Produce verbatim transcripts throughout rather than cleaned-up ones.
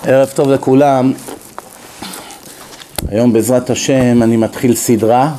ערב טוב לכולם. היום בעזרת השם אני מתחיל סדרה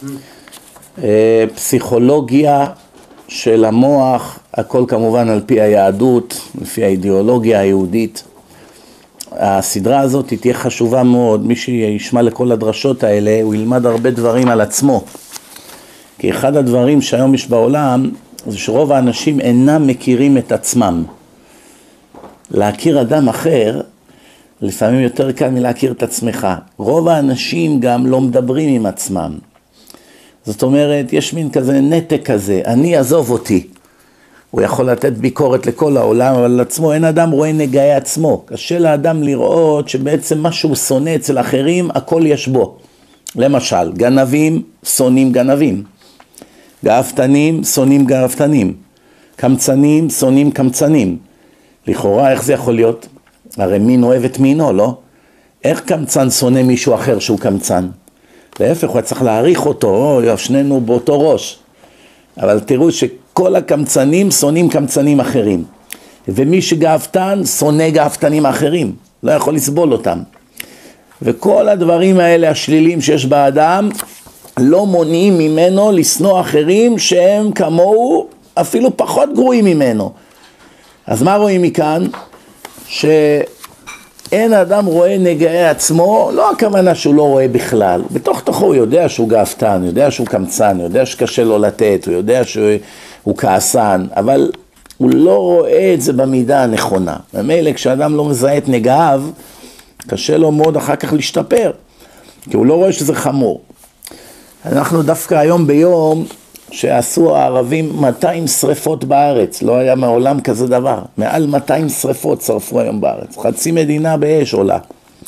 פסיכולוגיה של המוח, הכל כמובן על פי היהדות, לפי האידיאולוגיה היהודית. הסדרה הזאת תהיה חשובה מאוד, מי שישמע לכל הדרשות האלה הוא ילמד הרבה דברים על עצמו, כי אחד הדברים שהיום יש בעולם זה שרוב האנשים אינם מכירים את עצמם. להכיר אדם אחר לפעמים יותר קל מלהכיר את עצמך. רוב האנשים גם לא מדברים עם עצמם. זאת אומרת, יש מין כזה נתק כזה, אני עזוב אותי. הוא יכול לתת ביקורת לכל העולם, אבל לעצמו אין אדם רואה נגעי עצמו. קשה לאדם לראות שבעצם מה שהוא שונא אצל אחרים, הכל יש בו. למשל, גנבים שונאים גנבים. גאוותנים שונאים גאוותנים. קמצנים שונאים קמצנים. לכאורה, איך זה יכול להיות? הרי מין אוהב את מינו, לא? איך קמצן שונא מישהו אחר שהוא קמצן? להפך, הוא צריך להעריך אותו, או, שנינו באותו ראש. אבל תראו שכל הקמצנים שונאים קמצנים אחרים. ומי שגאוותן שונא גאוותנים אחרים. לא יכול לסבול אותם. וכל הדברים האלה, השלילים שיש באדם, לא מונעים ממנו לשנוא אחרים שהם כמוהו אפילו פחות גרועים ממנו. אז מה רואים מכאן? שאין אדם רואה נגעי עצמו, לא הכוונה שהוא לא רואה בכלל. בתוך תוכו הוא יודע שהוא גאוותן, הוא יודע שהוא קמצן, הוא יודע שקשה לו לתת, הוא יודע שהוא כעסן, אבל הוא לא רואה את זה במידה הנכונה. במילא כשאדם לא מזהה את נגעיו, קשה לו מאוד אחר כך להשתפר, כי הוא לא רואה שזה חמור. אנחנו דווקא היום ביום שעשו הערבים מאתיים שריפות בארץ, לא היה מעולם כזה דבר, מעל מאתיים שריפות שרפו היום בארץ, חצי מדינה באש עולה.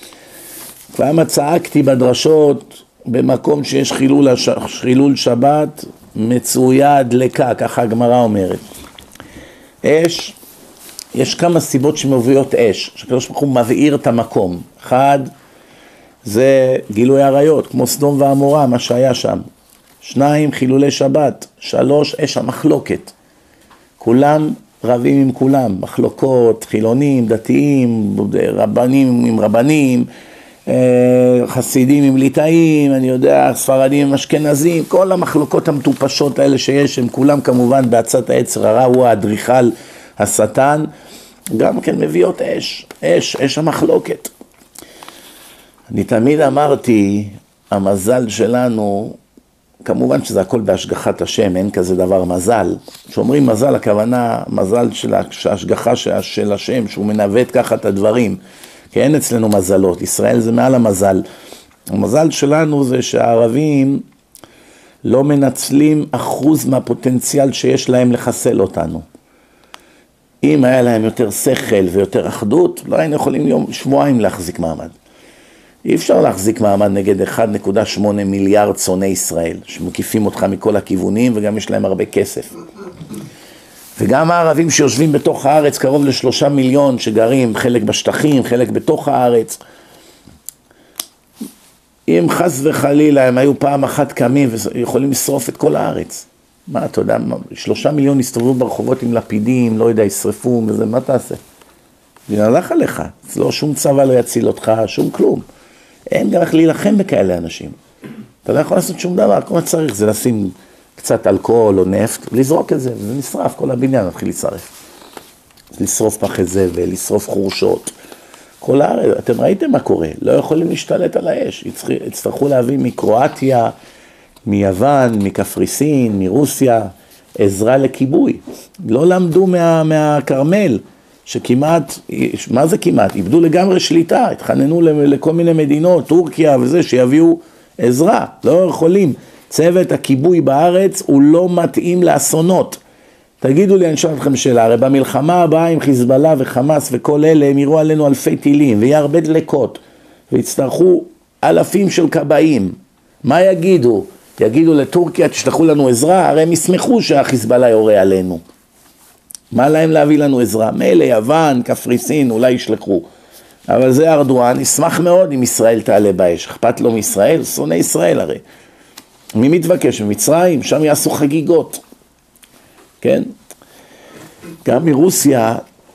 פעם צעקתי בדרשות, במקום שיש חילול, הש... חילול שבת, מצויה דלקה, ככה הגמרא אומרת. אש, יש כמה סיבות שמביאות אש, שקדוש ברוך הוא מבעיר את המקום. אחד, זה גילוי עריות, כמו סדום ועמורה, מה שהיה שם. שניים, חילולי שבת. שלוש, אש המחלוקת. כולם רבים עם כולם, מחלוקות, חילונים, דתיים, רבנים עם רבנים, חסידים עם ליטאים, אני יודע, ספרדים עם אשכנזים, כל המחלוקות המטופשות האלה שיש, הם כולם כמובן בעצת העצר הרע, הוא האדריכל השטן, גם כן מביאות אש, אש, אש המחלוקת. אני תמיד אמרתי, המזל שלנו, כמובן שזה הכל בהשגחת השם, אין כזה דבר מזל. שאומרים מזל, הכוונה מזל של ההשגחה של השם, שהוא מנווט ככה את הדברים. כי אין אצלנו מזלות, ישראל זה מעל המזל. המזל שלנו זה שהערבים לא מנצלים אחוז מהפוטנציאל שיש להם לחסל אותנו. אם היה להם יותר שכל ויותר אחדות, לא היינו יכולים יום, שבועיים להחזיק מעמד. אי אפשר להחזיק מעמד נגד אחד נקודה שמונה מיליארד שונאי ישראל, שמקיפים אותך מכל הכיוונים וגם יש להם הרבה כסף. וגם הערבים שיושבים בתוך הארץ, קרוב לשלושה מיליון שגרים, חלק בשטחים, חלק בתוך הארץ. אם חס וחלילה הם היו פעם אחת קמים ויכולים לשרוף את כל הארץ. מה אתה יודע, שלושה מיליון יסתובבו ברחובות עם לפידים, לא יודע, ישרפו, וזה, מה תעשה? זה הלך עליך, לא שום צבא לא יציל אותך, שום כלום. אין גם איך להילחם בכאלה אנשים. אתה לא יכול לעשות שום דבר, כל מה צריך זה לשים קצת אלכוהול או נפט, לזרוק את זה, וזה נשרף, כל הבניין מתחיל לשרף. לשרוף פחי זבל, לשרוף חורשות. כל הארץ, אתם ראיתם מה קורה, לא יכולים להשתלט על האש, יצטרכו להביא מקרואטיה, מיוון, מקפריסין, מרוסיה, עזרה לכיבוי. לא למדו מה, מהקרמל, שכמעט, מה זה כמעט? איבדו לגמרי שליטה, התחננו לכל מיני מדינות, טורקיה וזה, שיביאו עזרה, לא יכולים. צוות הכיבוי בארץ הוא לא מתאים לאסונות. תגידו לי, אני שואל אתכם שאלה, הרי במלחמה הבאה עם חיזבאללה וחמאס וכל אלה, הם יראו עלינו אלפי טילים, ויהיה הרבה דלקות, ויצטרכו אלפים של קבעים. מה יגידו? יגידו לטורקיה, תשלחו לנו עזרה, הרי הם ישמחו שהחיזבאללה יורה עלינו. מה להם להביא לנו עזרה? מילא, יוון, קפריסין, אולי ישלחו. אבל זה ארדואן, ישמח מאוד אם ישראל תעלה באש. אכפת לו מישראל? שונא ישראל הרי. מי מתבקש? במצרים, שם יעשו חגיגות. כן? גם מרוסיה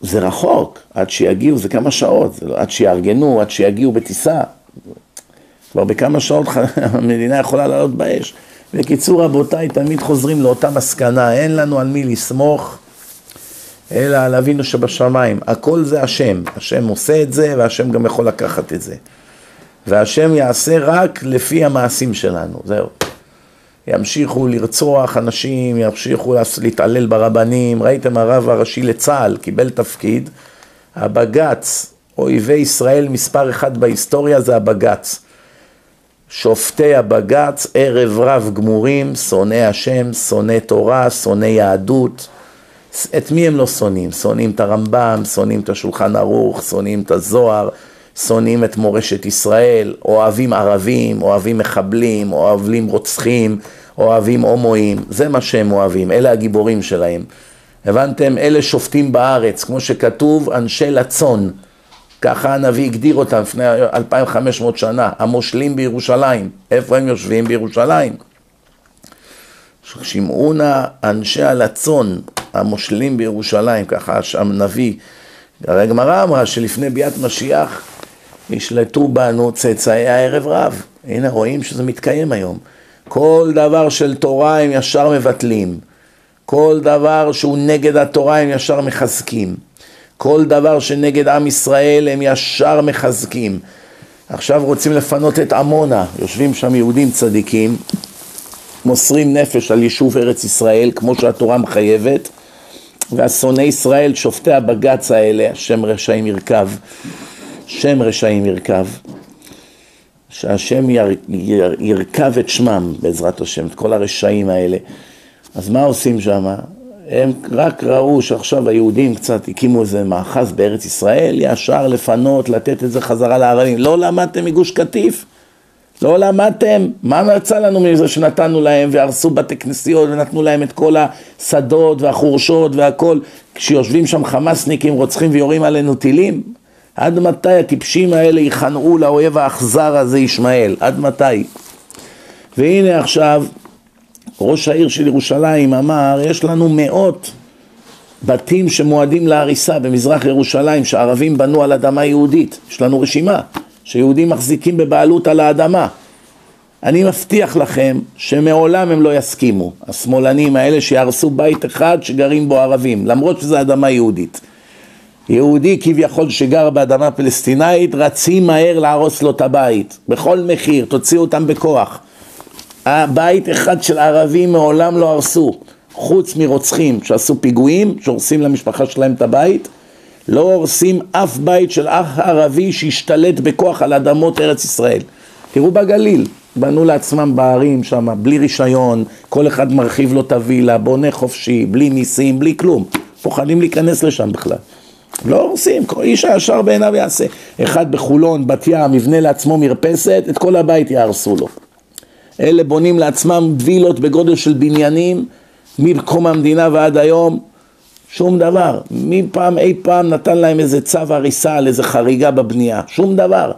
זה רחוק, עד שיגיעו, זה כמה שעות, זה לא, עד שיארגנו, עד שיגיעו בטיסה, כבר בכמה שעות המדינה יכולה לעלות באש. בקיצור רבותיי, תמיד חוזרים לאותה מסקנה, אין לנו על מי לסמוך, אלא על אבינו שבשמיים. הכל זה השם, השם עושה את זה, והשם גם יכול לקחת את זה. והשם יעשה רק לפי המעשים שלנו, זהו. ימשיכו לרצוח אנשים, ימשיכו להתעלל ברבנים. ראיתם הרב הראשי לצה"ל, קיבל תפקיד, הבג"ץ, אויבי ישראל מספר אחד בהיסטוריה זה הבג"ץ. שופטי הבג"ץ, ערב רב גמורים, שונאי השם, שונאי תורה, שונאי יהדות. את מי הם לא שונאים? שונאים את הרמב"ם, שונאים את השולחן ערוך, שונאים את הזוהר, שונאים את מורשת ישראל, אוהבים ערבים, אוהבים מחבלים, אוהבים רוצחים, אוהבים הומואים, זה מה שהם אוהבים, אלה הגיבורים שלהם. הבנתם? אלה שופטים בארץ, כמו שכתוב, אנשי לצון, ככה הנביא הגדיר אותם לפני אלפיים וחמש מאות שנה, המושלים בירושלים. איפה הם יושבים? בירושלים. שמעונה אנשי הלצון, המושלים בירושלים, ככה הנביא. הרי הגמרא אמרה שלפני ביאת משיח, ישלטו בנו צאצאי הערב רב. הנה רואים שזה מתקיים היום. כל דבר של תורה הם ישר מבטלים. כל דבר שהוא נגד התורה הם ישר מחזקים. כל דבר שנגד עם ישראל הם ישר מחזקים. עכשיו רוצים לפנות את עמונה. יושבים שם יהודים צדיקים, מוסרים נפש על יישוב ארץ ישראל, כמו שהתורה מחייבת. והשונאי ישראל, שופטי הבג"ץ האלה, השם רשעים ירכב. שם רשעים ירכב, שהשם יר, יר, ירכב את שמם בעזרת השם, את כל הרשעים האלה. אז מה עושים שם? הם רק ראו שעכשיו היהודים קצת הקימו איזה מאחז בארץ ישראל, ישר לפנות, לתת את זה חזרה לערבים. לא למדתם מגוש קטיף? לא למדתם? מה יצא לנו מזה שנתנו להם והרסו בתי כנסיות ונתנו להם את כל השדות והחורשות והכל, כשיושבים שם חמאסניקים רוצחים ויורים עלינו טילים? עד מתי הטיפשים האלה יכנעו לאויב האכזר הזה ישמעאל? עד מתי? והנה עכשיו ראש העיר של ירושלים אמר, יש לנו מאות בתים שמועדים להריסה במזרח ירושלים שערבים בנו על אדמה יהודית. יש לנו רשימה שיהודים מחזיקים בבעלות על האדמה. אני מבטיח לכם שמעולם הם לא יסכימו, השמאלנים האלה שירסו בית אחד שגרים בו ערבים, למרות שזה אדמה יהודית. יהודי כביכול שגר באדמה פלסטינאית, רצים מהר להרוס לו את הבית, בכל מחיר, תוציאו אותם בכוח. הבית אחד של ערבים מעולם לא הרסו, חוץ מרוצחים שעשו פיגועים, שהורסים למשפחה שלהם את הבית, לא הורסים אף בית של אח ערבי שהשתלט בכוח על אדמות ארץ ישראל. תראו בגליל, בנו לעצמם בערים שם, בלי רישיון, כל אחד מרחיב לו את הווילה, בונה חופשי, בלי מיסים, בלי כלום. פוחדים להיכנס לשם בכלל. לא הורסים, איש הישר בעיניו יעשה. אחד בחולון, בת ים, מבנה לעצמו מרפסת, את כל הבית יהרסו לו. אלה בונים לעצמם וילות בגודל של בניינים, מקום המדינה ועד היום, שום דבר. מי פעם, אי פעם נתן להם איזה צו הריסה על איזה חריגה בבנייה, שום דבר.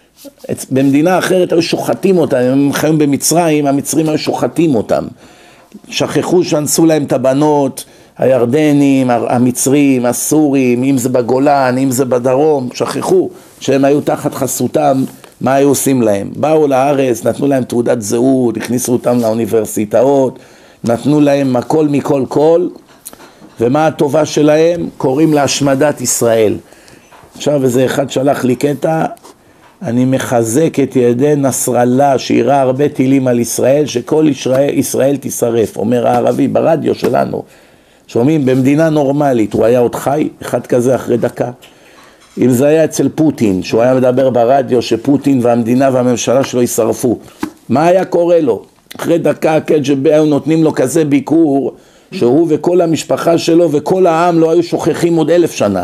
במדינה אחרת היו שוחטים אותם, הם חיים במצרים, המצרים היו שוחטים אותם. שכחו שאנסו להם את הבנות, הירדנים, המצרים, הסורים, אם זה בגולן, אם זה בדרום, שכחו שהם היו תחת חסותם, מה היו עושים להם? באו לארץ, נתנו להם תעודת זהות, הכניסו אותם לאוניברסיטאות, נתנו להם הכל מכל כל, ומה הטובה שלהם? קוראים להשמדת ישראל. עכשיו איזה אחד שלח לי קטע, אני מחזק את ידי נסראללה שירה הרבה טילים על ישראל, שכל ישראל, ישראל תשרף, אומר הערבי ברדיו שלנו. שומעים, במדינה נורמלית, הוא היה עוד חי, אחד כזה אחרי דקה. אם זה היה אצל פוטין, שהוא היה מדבר ברדיו שפוטין והמדינה והממשלה שלו יישרפו, מה היה קורה לו? אחרי דקה הקג'בי היו נותנים לו כזה ביקור, שהוא וכל המשפחה שלו וכל העם לא היו שוכחים עוד אלף שנה.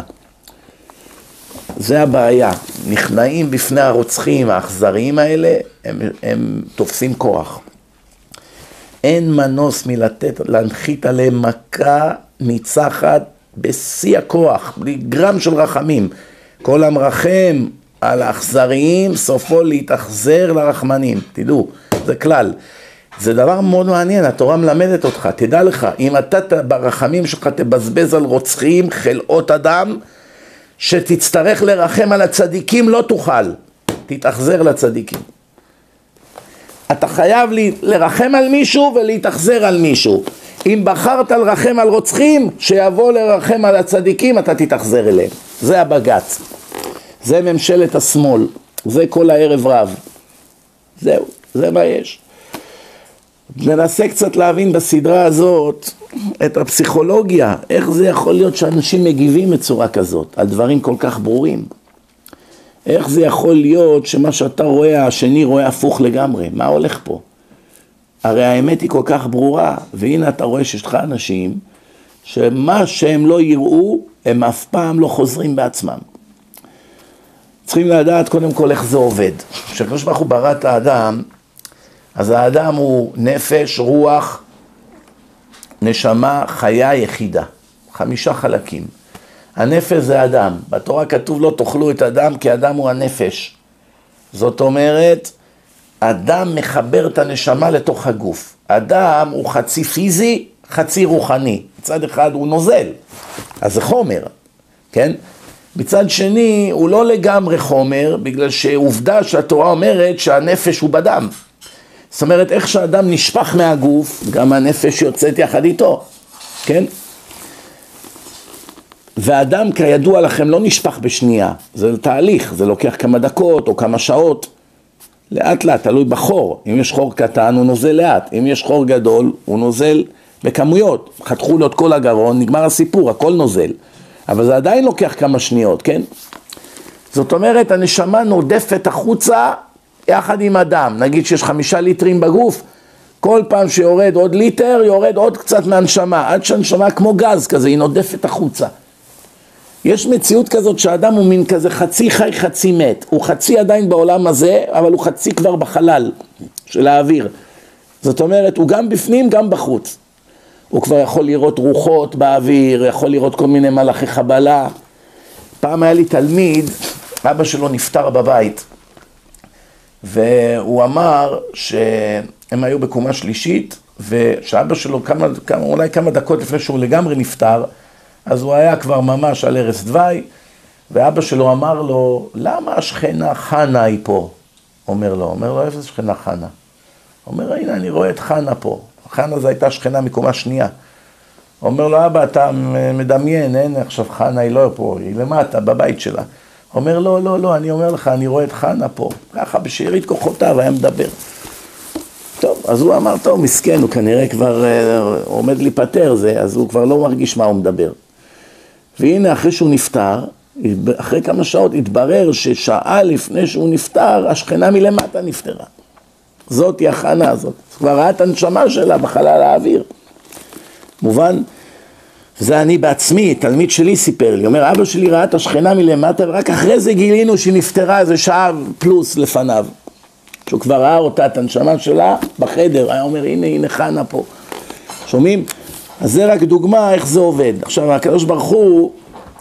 זה הבעיה, נכנעים בפני הרוצחים האכזריים האלה, הם, הם תופסים כוח. אין מנוס מלתת, להנחית עליהם מכה ניצחת בשיא הכוח, בלי גרם של רחמים. כל המרחם על האכזריים, סופו להתאכזר לרחמנים, תדעו, זה כלל. זה דבר מאוד מעניין, התורה מלמדת אותך, תדע לך, אם אתה ברחמים שלך תבזבז על רוצחים, חלאות אדם, שתצטרך לרחם על הצדיקים, לא תוכל, תתאכזר לצדיקים. אתה חייב לרחם על מישהו ולהתאכזר על מישהו. אם בחרת לרחם על רוצחים, שיבוא לרחם על הצדיקים, אתה תתאכזר אליהם. זה הבג"ץ. זה ממשלת השמאל. זה כל הערב רב. זהו, זה מה יש. ננסה קצת להבין בסדרה הזאת את הפסיכולוגיה. איך זה יכול להיות שאנשים מגיבים בצורה כזאת, על דברים כל כך ברורים. איך זה יכול להיות שמה שאתה רואה, השני רואה הפוך לגמרי? מה הולך פה? הרי האמת היא כל כך ברורה, והנה אתה רואה שיש לך אנשים שמה שהם לא יראו, הם אף פעם לא חוזרים בעצמם. צריכים לדעת קודם כל איך זה עובד. כשהקדוש ברוך הוא ברא את האדם, אז האדם הוא נפש, רוח, נשמה, חיה יחידה. חמישה חלקים. הנפש זה אדם. בתורה כתוב לא תאכלו את אדם, כי אדם הוא הנפש. זאת אומרת, אדם מחבר את הנשמה לתוך הגוף. אדם הוא חצי פיזי, חצי רוחני. מצד אחד הוא נוזל, אז זה חומר, כן? מצד שני הוא לא לגמרי חומר, בגלל שעובדה שהתורה אומרת שהנפש הוא בדם. זאת אומרת, איך שהאדם נשפך מהגוף, גם הנפש יוצאת יחד איתו, כן? והאדם כידוע לכם לא נשפך בשנייה, זה תהליך, זה לוקח כמה דקות או כמה שעות, לאט לאט, תלוי בחור. אם יש חור קטן הוא נוזל לאט, אם יש חור גדול הוא נוזל בכמויות, חתכו לו את כל הגרון, נגמר הסיפור, הכל נוזל, אבל זה עדיין לוקח כמה שניות, כן? זאת אומרת, הנשמה נודפת החוצה יחד עם אדם. נגיד שיש חמישה ליטרים בגוף, כל פעם שיורד עוד ליטר, יורד עוד קצת מהנשמה, עד שהנשמה כמו גז כזה, היא נודפת החוצה. יש מציאות כזאת שהאדם הוא מין כזה חצי חי, חצי מת. הוא חצי עדיין בעולם הזה, אבל הוא חצי כבר בחלל של האוויר. זאת אומרת, הוא גם בפנים, גם בחוץ. הוא כבר יכול לראות רוחות באוויר, יכול לראות כל מיני מלאכי חבלה. פעם היה לי תלמיד, אבא שלו נפטר בבית, והוא אמר שהם היו בקומה שלישית, ושאבא שלו כמה, כמה, אולי כמה דקות לפני שהוא לגמרי נפטר, אז הוא היה כבר ממש על ערש דווי, ואבא שלו אמר לו, למה השכנה חנה היא פה? אומר לו, אומר לו, איפה זה שכנה חנה? אומר, הנה, אני רואה את חנה פה. חנה זו הייתה שכנה מקומה שנייה. אומר לו, אבא, אתה מדמיין, אין עכשיו חנה, היא לא פה, היא למטה, בבית שלה. אומר, לא, לא, לא, אני אומר לך, אני רואה את חנה פה. ככה, בשארית כוחותיו, היה מדבר. טוב, אז הוא אמר, טוב, מסכן, הוא כנראה כבר אה, עומד להיפטר זה, אז הוא כבר לא מרגיש מה הוא מדבר. והנה, אחרי שהוא נפטר, אחרי כמה שעות התברר ששעה לפני שהוא נפטר, השכנה מלמטה נפטרה. זאת היא החנה הזאת. כבר ראה את הנשמה שלה בחלל האוויר. מובן? זה אני בעצמי, תלמיד שלי סיפר לי, אומר, אבא שלי ראה את השכנה מלמטה, ורק אחרי זה גילינו שהיא נפטרה איזה שעה פלוס לפניו. שהוא כבר ראה אותה, את הנשמה שלה, בחדר, היה אומר, הנה, הנה חנה פה. שומעים? אז זה רק דוגמה איך זה עובד. עכשיו, הקדוש ברוך הוא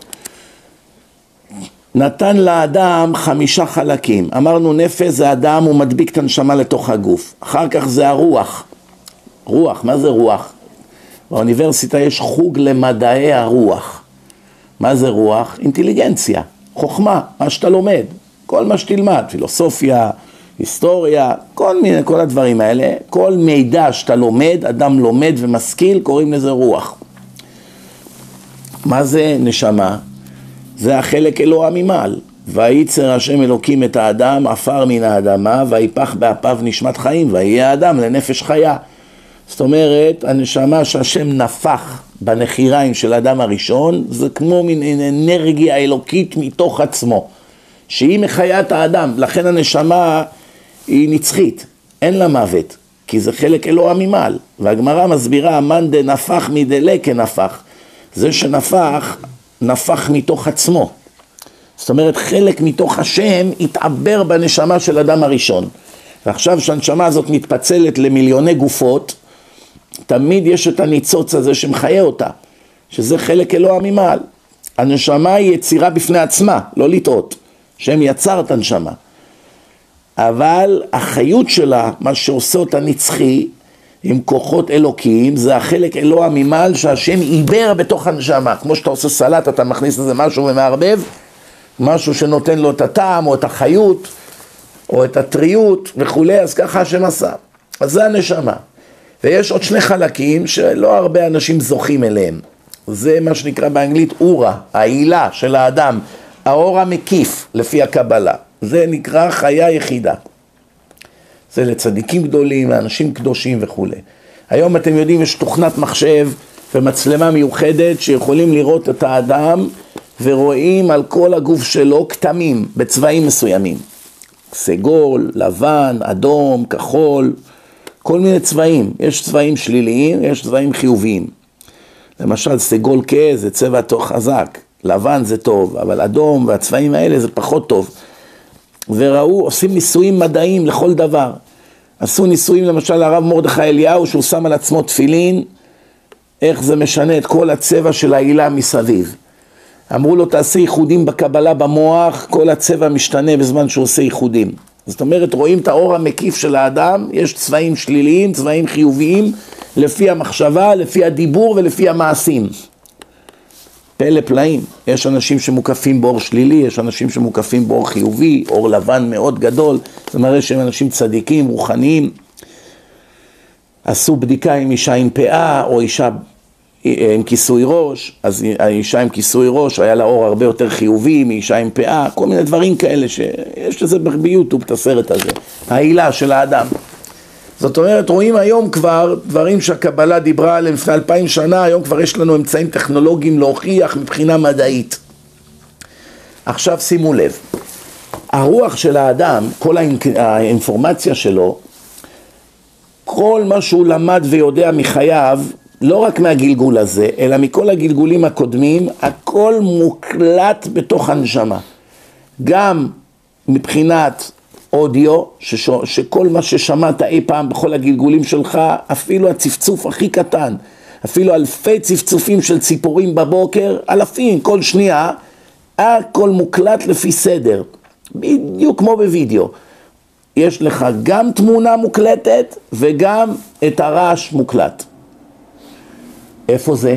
נתן לאדם חמישה חלקים. אמרנו, נפש זה אדם, הוא מדביק את הנשמה לתוך הגוף. אחר כך זה הרוח. רוח, מה זה רוח? באוניברסיטה יש חוג למדעי הרוח. מה זה רוח? אינטליגנציה, חוכמה, מה שאתה לומד. כל מה שתלמד, פילוסופיה, היסטוריה, כל מיני, כל הדברים האלה, כל מידע שאתה לומד, אדם לומד ומשכיל, קוראים לזה רוח. מה זה נשמה? זה החלק אלוה ממעל. וייצר השם אלוקים את האדם, עפר מן האדמה, ויפח באפיו נשמת חיים, ויהיה האדם לנפש חיה. זאת אומרת, הנשמה שהשם נפח בנחיריים של האדם הראשון, זה כמו מין אנרגיה אלוקית מתוך עצמו, שהיא מחיה את האדם. לכן הנשמה היא נצחית, אין לה מוות, כי זה חלק אלוה ממעל. והגמרא מסבירה, מאן דנפח מדלה כנפח. זה שנפח, נפח מתוך עצמו. זאת אומרת, חלק מתוך השם התעבר בנשמה של אדם הראשון. ועכשיו שהנשמה הזאת מתפצלת למיליוני גופות, תמיד יש את הניצוץ הזה שמחיה אותה, שזה חלק אלוה ממעל. הנשמה היא יצירה בפני עצמה, לא לטעות. שם יצר את הנשמה. אבל החיות שלה, מה שעושה אותה נצחי, עם כוחות אלוקיים, זה החלק אלוה ממעל שהשם עיבר בתוך הנשמה. כמו שאתה עושה סלט, אתה מכניס לזה משהו ומערבב, משהו שנותן לו את הטעם או את החיות או את הטריות וכולי, אז ככה השם עשה. אז זה הנשמה. ויש עוד שני חלקים שלא הרבה אנשים זוכים אליהם. זה מה שנקרא באנגלית אורה, העילה של האדם, האור המקיף לפי הקבלה. זה נקרא חיה יחידה. זה לצדיקים גדולים, לאנשים קדושים וכו'. היום אתם יודעים, יש תוכנת מחשב ומצלמה מיוחדת שיכולים לראות את האדם ורואים על כל הגוף שלו כתמים בצבעים מסוימים. סגול, לבן, אדום, כחול, כל מיני צבעים. יש צבעים שליליים, יש צבעים חיוביים. למשל, סגול כהה זה צבע תוך חזק, לבן זה טוב, אבל אדום והצבעים האלה זה פחות טוב. וראו, עושים ניסויים מדעיים לכל דבר. עשו ניסויים למשל הרב מרדכי אליהו, שהוא שם על עצמו תפילין, איך זה משנה את כל הצבע של העילה מסביב. אמרו לו, תעשה ייחודים בקבלה במוח, כל הצבע משתנה בזמן שהוא עושה ייחודים. זאת אומרת, רואים את האור המקיף של האדם, יש צבעים שליליים, צבעים חיוביים, לפי המחשבה, לפי הדיבור ולפי המעשים. פלא פלאים. יש אנשים שמוקפים באור שלילי, יש אנשים שמוקפים באור חיובי, אור לבן מאוד גדול. זה מראה שהם אנשים צדיקים, רוחניים. עשו בדיקה עם אישה עם פאה או אישה עם כיסוי ראש, אז האישה עם כיסוי ראש היה לה אור הרבה יותר חיובי מאישה עם פאה, כל מיני דברים כאלה שיש לזה ביוטיוב את הסרט הזה, העילה של האדם. זאת אומרת, רואים היום כבר דברים שהקבלה דיברה עליהם לפני אלפיים שנה, היום כבר יש לנו אמצעים טכנולוגיים להוכיח מבחינה מדעית. עכשיו שימו לב, הרוח של האדם, כל האינפורמציה שלו, כל מה שהוא למד ויודע מחייו, לא רק מהגלגול הזה, אלא מכל הגלגולים הקודמים, הכל מוקלט בתוך הנשמה. גם מבחינת אודיו, ששו, שכל מה ששמעת אי פעם בכל הגלגולים שלך, אפילו הצפצוף הכי קטן, אפילו אלפי צפצופים של ציפורים בבוקר, אלפים, כל שנייה, הכל מוקלט לפי סדר, בדיוק כמו בווידאו. יש לך גם תמונה מוקלטת וגם את הרעש מוקלט. איפה זה?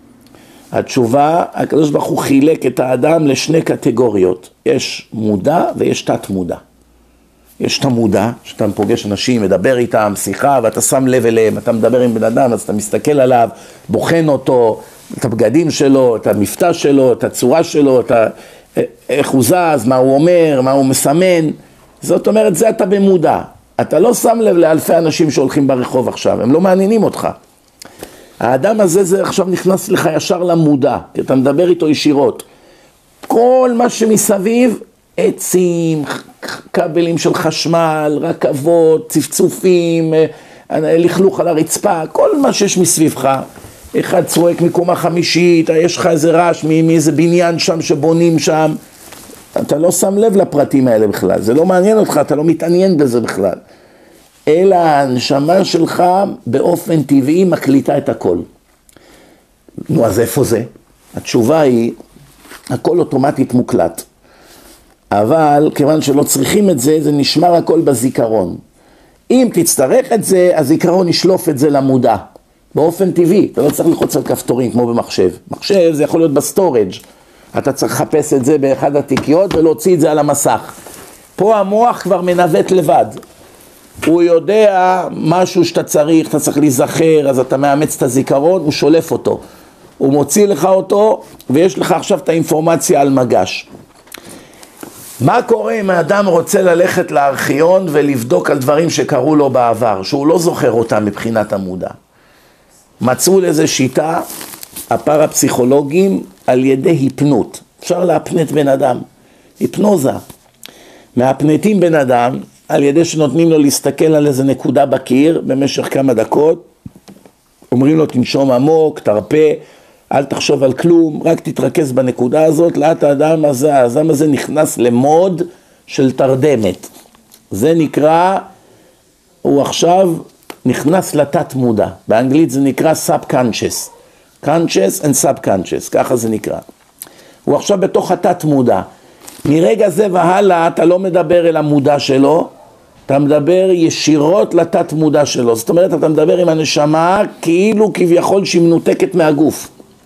התשובה, הקדוש ברוך הוא חילק את האדם לשני קטגוריות. יש מודע ויש תת מודע. יש את המודע, שאתה פוגש אנשים, מדבר איתם, שיחה, ואתה שם לב אליהם, אתה מדבר עם בן אדם, אז אתה מסתכל עליו, בוחן אותו, את הבגדים שלו, את המבטא שלו, את הצורה שלו, את ה... איך הוא זז, מה הוא אומר, מה הוא מסמן. זאת אומרת, זה אתה במודע. אתה לא שם לב לאלפי אנשים שהולכים ברחוב עכשיו, הם לא מעניינים אותך. האדם הזה זה עכשיו נכנס לך ישר למודע, כי אתה מדבר איתו ישירות. כל מה שמסביב, עצים, כבלים של חשמל, רכבות, צפצופים, לכלוך על הרצפה, כל מה שיש מסביבך. אחד צועק מקומה חמישית, יש לך איזה רעש מאיזה בניין שם שבונים שם. אתה לא שם לב לפרטים האלה בכלל, זה לא מעניין אותך, אתה לא מתעניין בזה בכלל. אלא הנשמה שלך באופן טבעי מקליטה את הכל. נו, אז איפה זה? התשובה היא, הכל אוטומטית מוקלט. אבל כיוון שלא צריכים את זה, זה נשמר הכל בזיכרון. אם תצטרך את זה, הזיכרון ישלוף את זה למודע. באופן טבעי, אתה לא צריך ללחוץ על כפתורים כמו במחשב. מחשב זה יכול להיות בסטורג'. אתה צריך לחפש את זה באחד התיקיות ולהוציא את זה על המסך. פה המוח כבר מנווט לבד. הוא יודע משהו שאתה צריך, אתה צריך להיזכר, אז אתה מאמץ את הזיכרון, הוא שולף אותו. הוא מוציא לך אותו, ויש לך עכשיו את האינפורמציה על מגש. מה קורה אם האדם רוצה ללכת לארכיון ולבדוק על דברים שקרו לו בעבר, שהוא לא זוכר אותם מבחינת המודע? מצאו לזה שיטה, הפרפסיכולוגים, על ידי היפנות. אפשר להפנט בן אדם, היפנוזה. מהפנטים בן אדם, על ידי שנותנים לו להסתכל על איזה נקודה בקיר במשך כמה דקות, אומרים לו תנשום עמוק, תרפה, אל תחשוב על כלום, רק תתרכז בנקודה הזאת, לאט האדם הזה, האדם הזה נכנס למוד של תרדמת. זה נקרא, הוא עכשיו נכנס לתת מודע, באנגלית זה נקרא subconscious, conscious and subconscious, ככה זה נקרא. הוא עכשיו בתוך התת מודע. מרגע זה והלאה אתה לא מדבר אל המודע שלו, אתה מדבר ישירות לתת מודע שלו, זאת אומרת אתה מדבר עם הנשמה כאילו כביכול שהיא מנותקת מהגוף.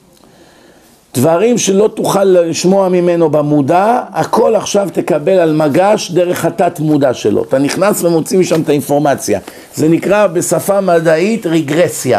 דברים שלא תוכל לשמוע ממנו במודע, הכל עכשיו תקבל על מגש דרך התת מודע שלו. אתה נכנס ומוציא משם את האינפורמציה. זה נקרא בשפה מדעית רגרסיה.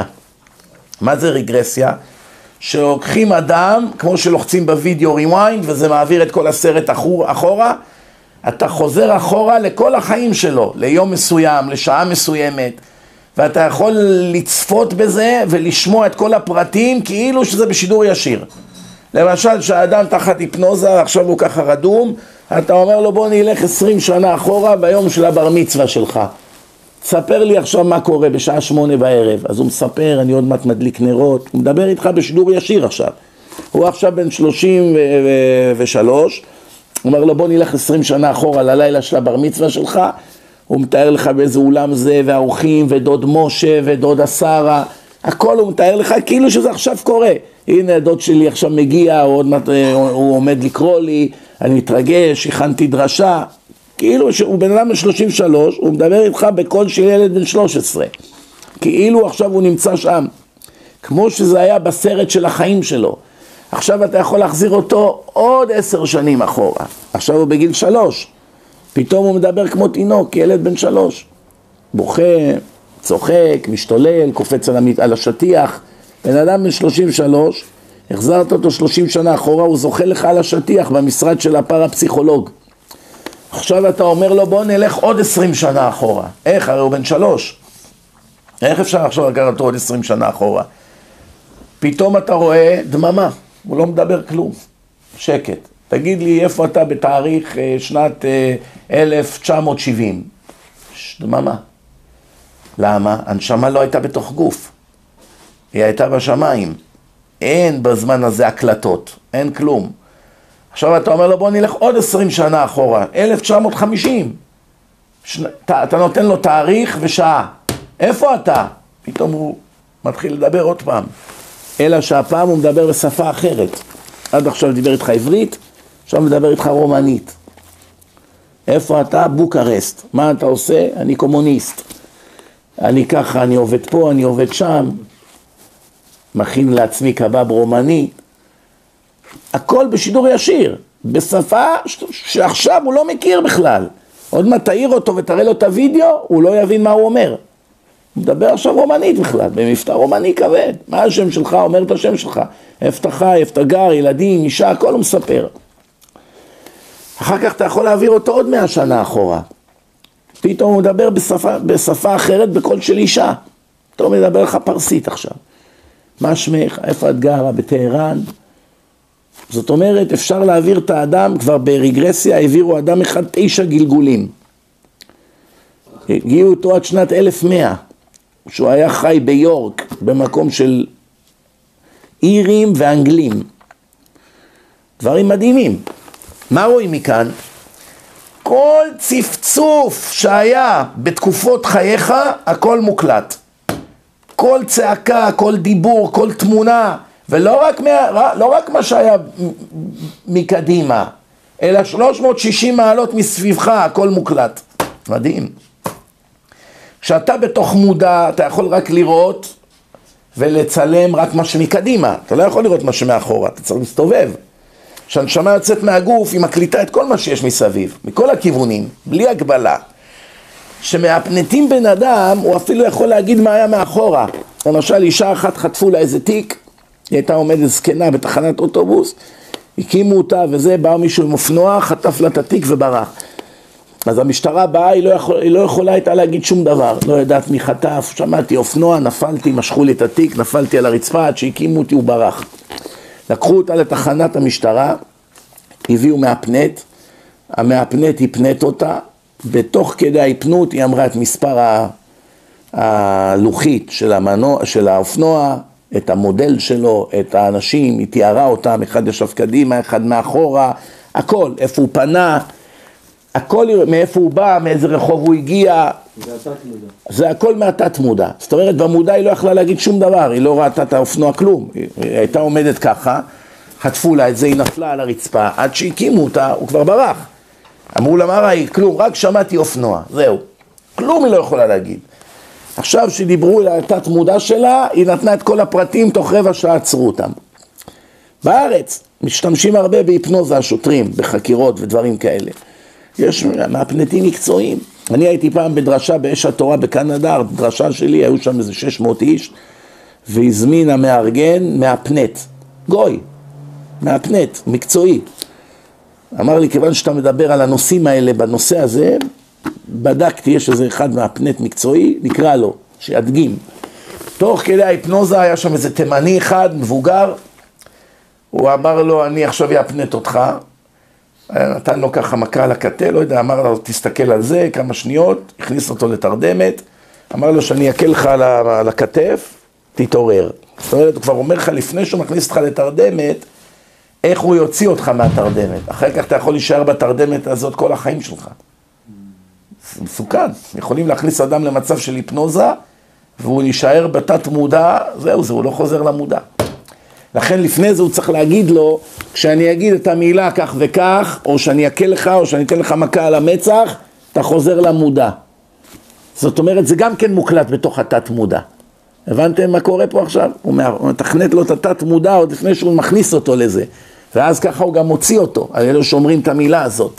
מה זה רגרסיה? שלוקחים אדם, כמו שלוחצים בווידאו ריוויינד, וזה מעביר את כל הסרט אחור, אחורה, אתה חוזר אחורה לכל החיים שלו, ליום מסוים, לשעה מסוימת, ואתה יכול לצפות בזה ולשמוע את כל הפרטים כאילו שזה בשידור ישיר. למשל, שהאדם תחת היפנוזה, עכשיו הוא ככה רדום, אתה אומר לו בוא נלך עשרים שנה אחורה ביום של הבר מצווה שלך. תספר לי עכשיו מה קורה בשעה שמונה בערב. אז הוא מספר, אני עוד מעט מדליק נרות, הוא מדבר איתך בשידור ישיר עכשיו. הוא עכשיו בן שלושים ושלוש, הוא אומר לו בוא נלך עשרים שנה אחורה ללילה של הבר מצווה שלך, הוא מתאר לך באיזה אולם זה, והאורחים, ודוד משה, ודוד השרה, הכל הוא מתאר לך כאילו שזה עכשיו קורה. הנה הדוד שלי עכשיו מגיע, הוא, עוד מעט, הוא עומד לקרוא לי, אני מתרגש, הכנתי דרשה, כאילו שהוא בן אדם ב-שלושים ושלוש, הוא מדבר איתך בקול של ילד בן שלוש עשרה, כאילו עכשיו הוא נמצא שם, כמו שזה היה בסרט של החיים שלו. עכשיו אתה יכול להחזיר אותו עוד עשר שנים אחורה, עכשיו הוא בגיל שלוש, פתאום הוא מדבר כמו תינוק, ילד בן שלוש, בוכה, צוחק, משתולל, קופץ על, המת... על השטיח. בן אדם בן שלושים ושלוש, החזרת אותו שלושים שנה אחורה, הוא זוכה לך על השטיח במשרד של הפרפסיכולוג. עכשיו אתה אומר לו בוא נלך עוד עשרים שנה אחורה. איך? הרי הוא בן שלוש. איך אפשר עכשיו לקחת אותו עוד עשרים שנה אחורה? פתאום אתה רואה דממה, הוא לא מדבר כלום, שקט. תגיד לי איפה אתה בתאריך שנת אלף תשע מאות שבעים? דממה. למה? הנשמה לא הייתה בתוך גוף, היא הייתה בשמיים, אין בזמן הזה הקלטות, אין כלום. עכשיו אתה אומר לו בוא נלך עוד עשרים שנה אחורה, אלף תשע מאות חמישים, ש... אתה, אתה נותן לו תאריך ושעה, איפה אתה? פתאום הוא מתחיל לדבר עוד פעם, אלא שהפעם הוא מדבר בשפה אחרת. עד עכשיו דיבר איתך עברית, עכשיו מדבר איתך רומנית. איפה אתה? בוקרשט. מה אתה עושה? אני קומוניסט. אני ככה, אני עובד פה, אני עובד שם, מכין לעצמי קבב רומני, הכל בשידור ישיר, בשפה שעכשיו הוא לא מכיר בכלל. עוד מה תאיר אותו ותראה לו את הוידאו, הוא לא יבין מה הוא אומר. הוא מדבר עכשיו רומנית בכלל, במבטא רומני כבד. מה השם שלך? אומר את השם שלך. איפה אתה חי, איפה אתה גר, ילדים, אישה, הכל הוא מספר. אחר כך אתה יכול להעביר אותו עוד מאה שנה אחורה. פתאום הוא מדבר בשפה, בשפה אחרת בקול של אישה. פתאום הוא מדבר לך פרסית עכשיו. מה שמך? איפה את גרה? בטהרן? זאת אומרת, אפשר להעביר את האדם, כבר ברגרסיה העבירו אדם אחד תשע גלגולים. הגיעו אותו עד שנת אלף ומאה, שהוא היה חי ביורק, במקום של אירים ואנגלים. דברים מדהימים. מה רואים מכאן? כל צפצוף שהיה בתקופות חייך, הכל מוקלט. כל צעקה, כל דיבור, כל תמונה, ולא רק, מה, לא רק מה שהיה מקדימה, אלא שלוש מאות ושישים מעלות מסביבך, הכל מוקלט. מדהים. כשאתה בתוך מודע, אתה יכול רק לראות ולצלם רק מה שמקדימה. אתה לא יכול לראות מה שמאחורה, אתה צריך להסתובב. כשהנשמה יוצאת מהגוף, היא מקליטה את כל מה שיש מסביב, מכל הכיוונים, בלי הגבלה. שמאפנטים בן אדם, הוא אפילו יכול להגיד מה היה מאחורה. למשל, אישה אחת חטפו לה איזה תיק, היא הייתה עומדת זקנה בתחנת אוטובוס, הקימו אותה וזה, בא מישהו עם אופנוע, חטף לה את התיק וברח. אז המשטרה באה, היא לא, יכול, היא לא יכולה הייתה להגיד שום דבר, לא יודעת מי חטף, שמעתי אופנוע, נפלתי, משכו לי את התיק, נפלתי על הרצפה, עד שהקימו אותי הוא ברח. לקחו אותה לתחנת המשטרה, הביאו מאפנט, המאפנט הפנט אותה, בתוך כדי ההפנות היא אמרה את מספר הלוחית של, המנוע, של האופנוע, את המודל שלו, את האנשים, היא תיארה אותם, אחד ישב קדימה, אחד מאחורה, הכל, איפה הוא פנה, הכל, מאיפה הוא בא, מאיזה רחוב הוא הגיע, זה התת מודע. זה הכל מהתת מודע. זאת אומרת, במודע היא לא יכלה להגיד שום דבר, היא לא ראתה את האופנוע כלום, היא הייתה עומדת ככה, חטפו לה את זה, היא נפלה על הרצפה, עד שהקימו אותה, הוא כבר ברח. אמרו לה, מה ראית? כלום, רק שמעתי אופנוע, זהו. כלום היא לא יכולה להגיד. עכשיו שדיברו על התת מודע שלה, היא נתנה את כל הפרטים, תוך רבע שעה עצרו אותם. בארץ משתמשים הרבה בהיפנוזה השוטרים, בחקירות ודברים כאלה. יש מהפנטים מקצועיים. אני הייתי פעם בדרשה באש התורה בקנדה, דרשה שלי, היו שם איזה שש מאות איש, והזמין המארגן מהפנט, גוי, מהפנט, מקצועי. אמר לי, כיוון שאתה מדבר על הנושאים האלה, בנושא הזה, בדקתי, יש איזה אחד מהפנט מקצועי, נקרא לו, שידגים. תוך כדי ההיפנוזה היה שם איזה תימני אחד, מבוגר, הוא אמר לו, אני עכשיו יפנט אותך, נתן לו ככה מכה על הכתל, לא יודע, אמר לו, תסתכל על זה, כמה שניות, הכניס אותו לתרדמת, אמר לו שאני אקל לך על הכתף, תתעורר. זאת אומרת, הוא כבר אומר לך, לפני שהוא מכניס אותך לתרדמת, איך הוא יוציא אותך מהתרדמת. אחר כך אתה יכול להישאר בתרדמת הזאת כל החיים שלך. זה מסוכן. יכולים להכניס אדם למצב של היפנוזה, והוא יישאר בתת מודע, זהו, זה, הוא לא חוזר למודע. לכן לפני זה הוא צריך להגיד לו, כשאני אגיד את המילה כך וכך, או שאני אקל לך, או שאני אתן לך מכה על המצח, אתה חוזר למודע. זאת אומרת, זה גם כן מוקלט בתוך התת מודע. הבנתם מה קורה פה עכשיו? הוא מתכנת לו את התת מודע עוד לפני שהוא מכניס אותו לזה. ואז ככה הוא גם מוציא אותו, על אלו שאומרים את המילה הזאת.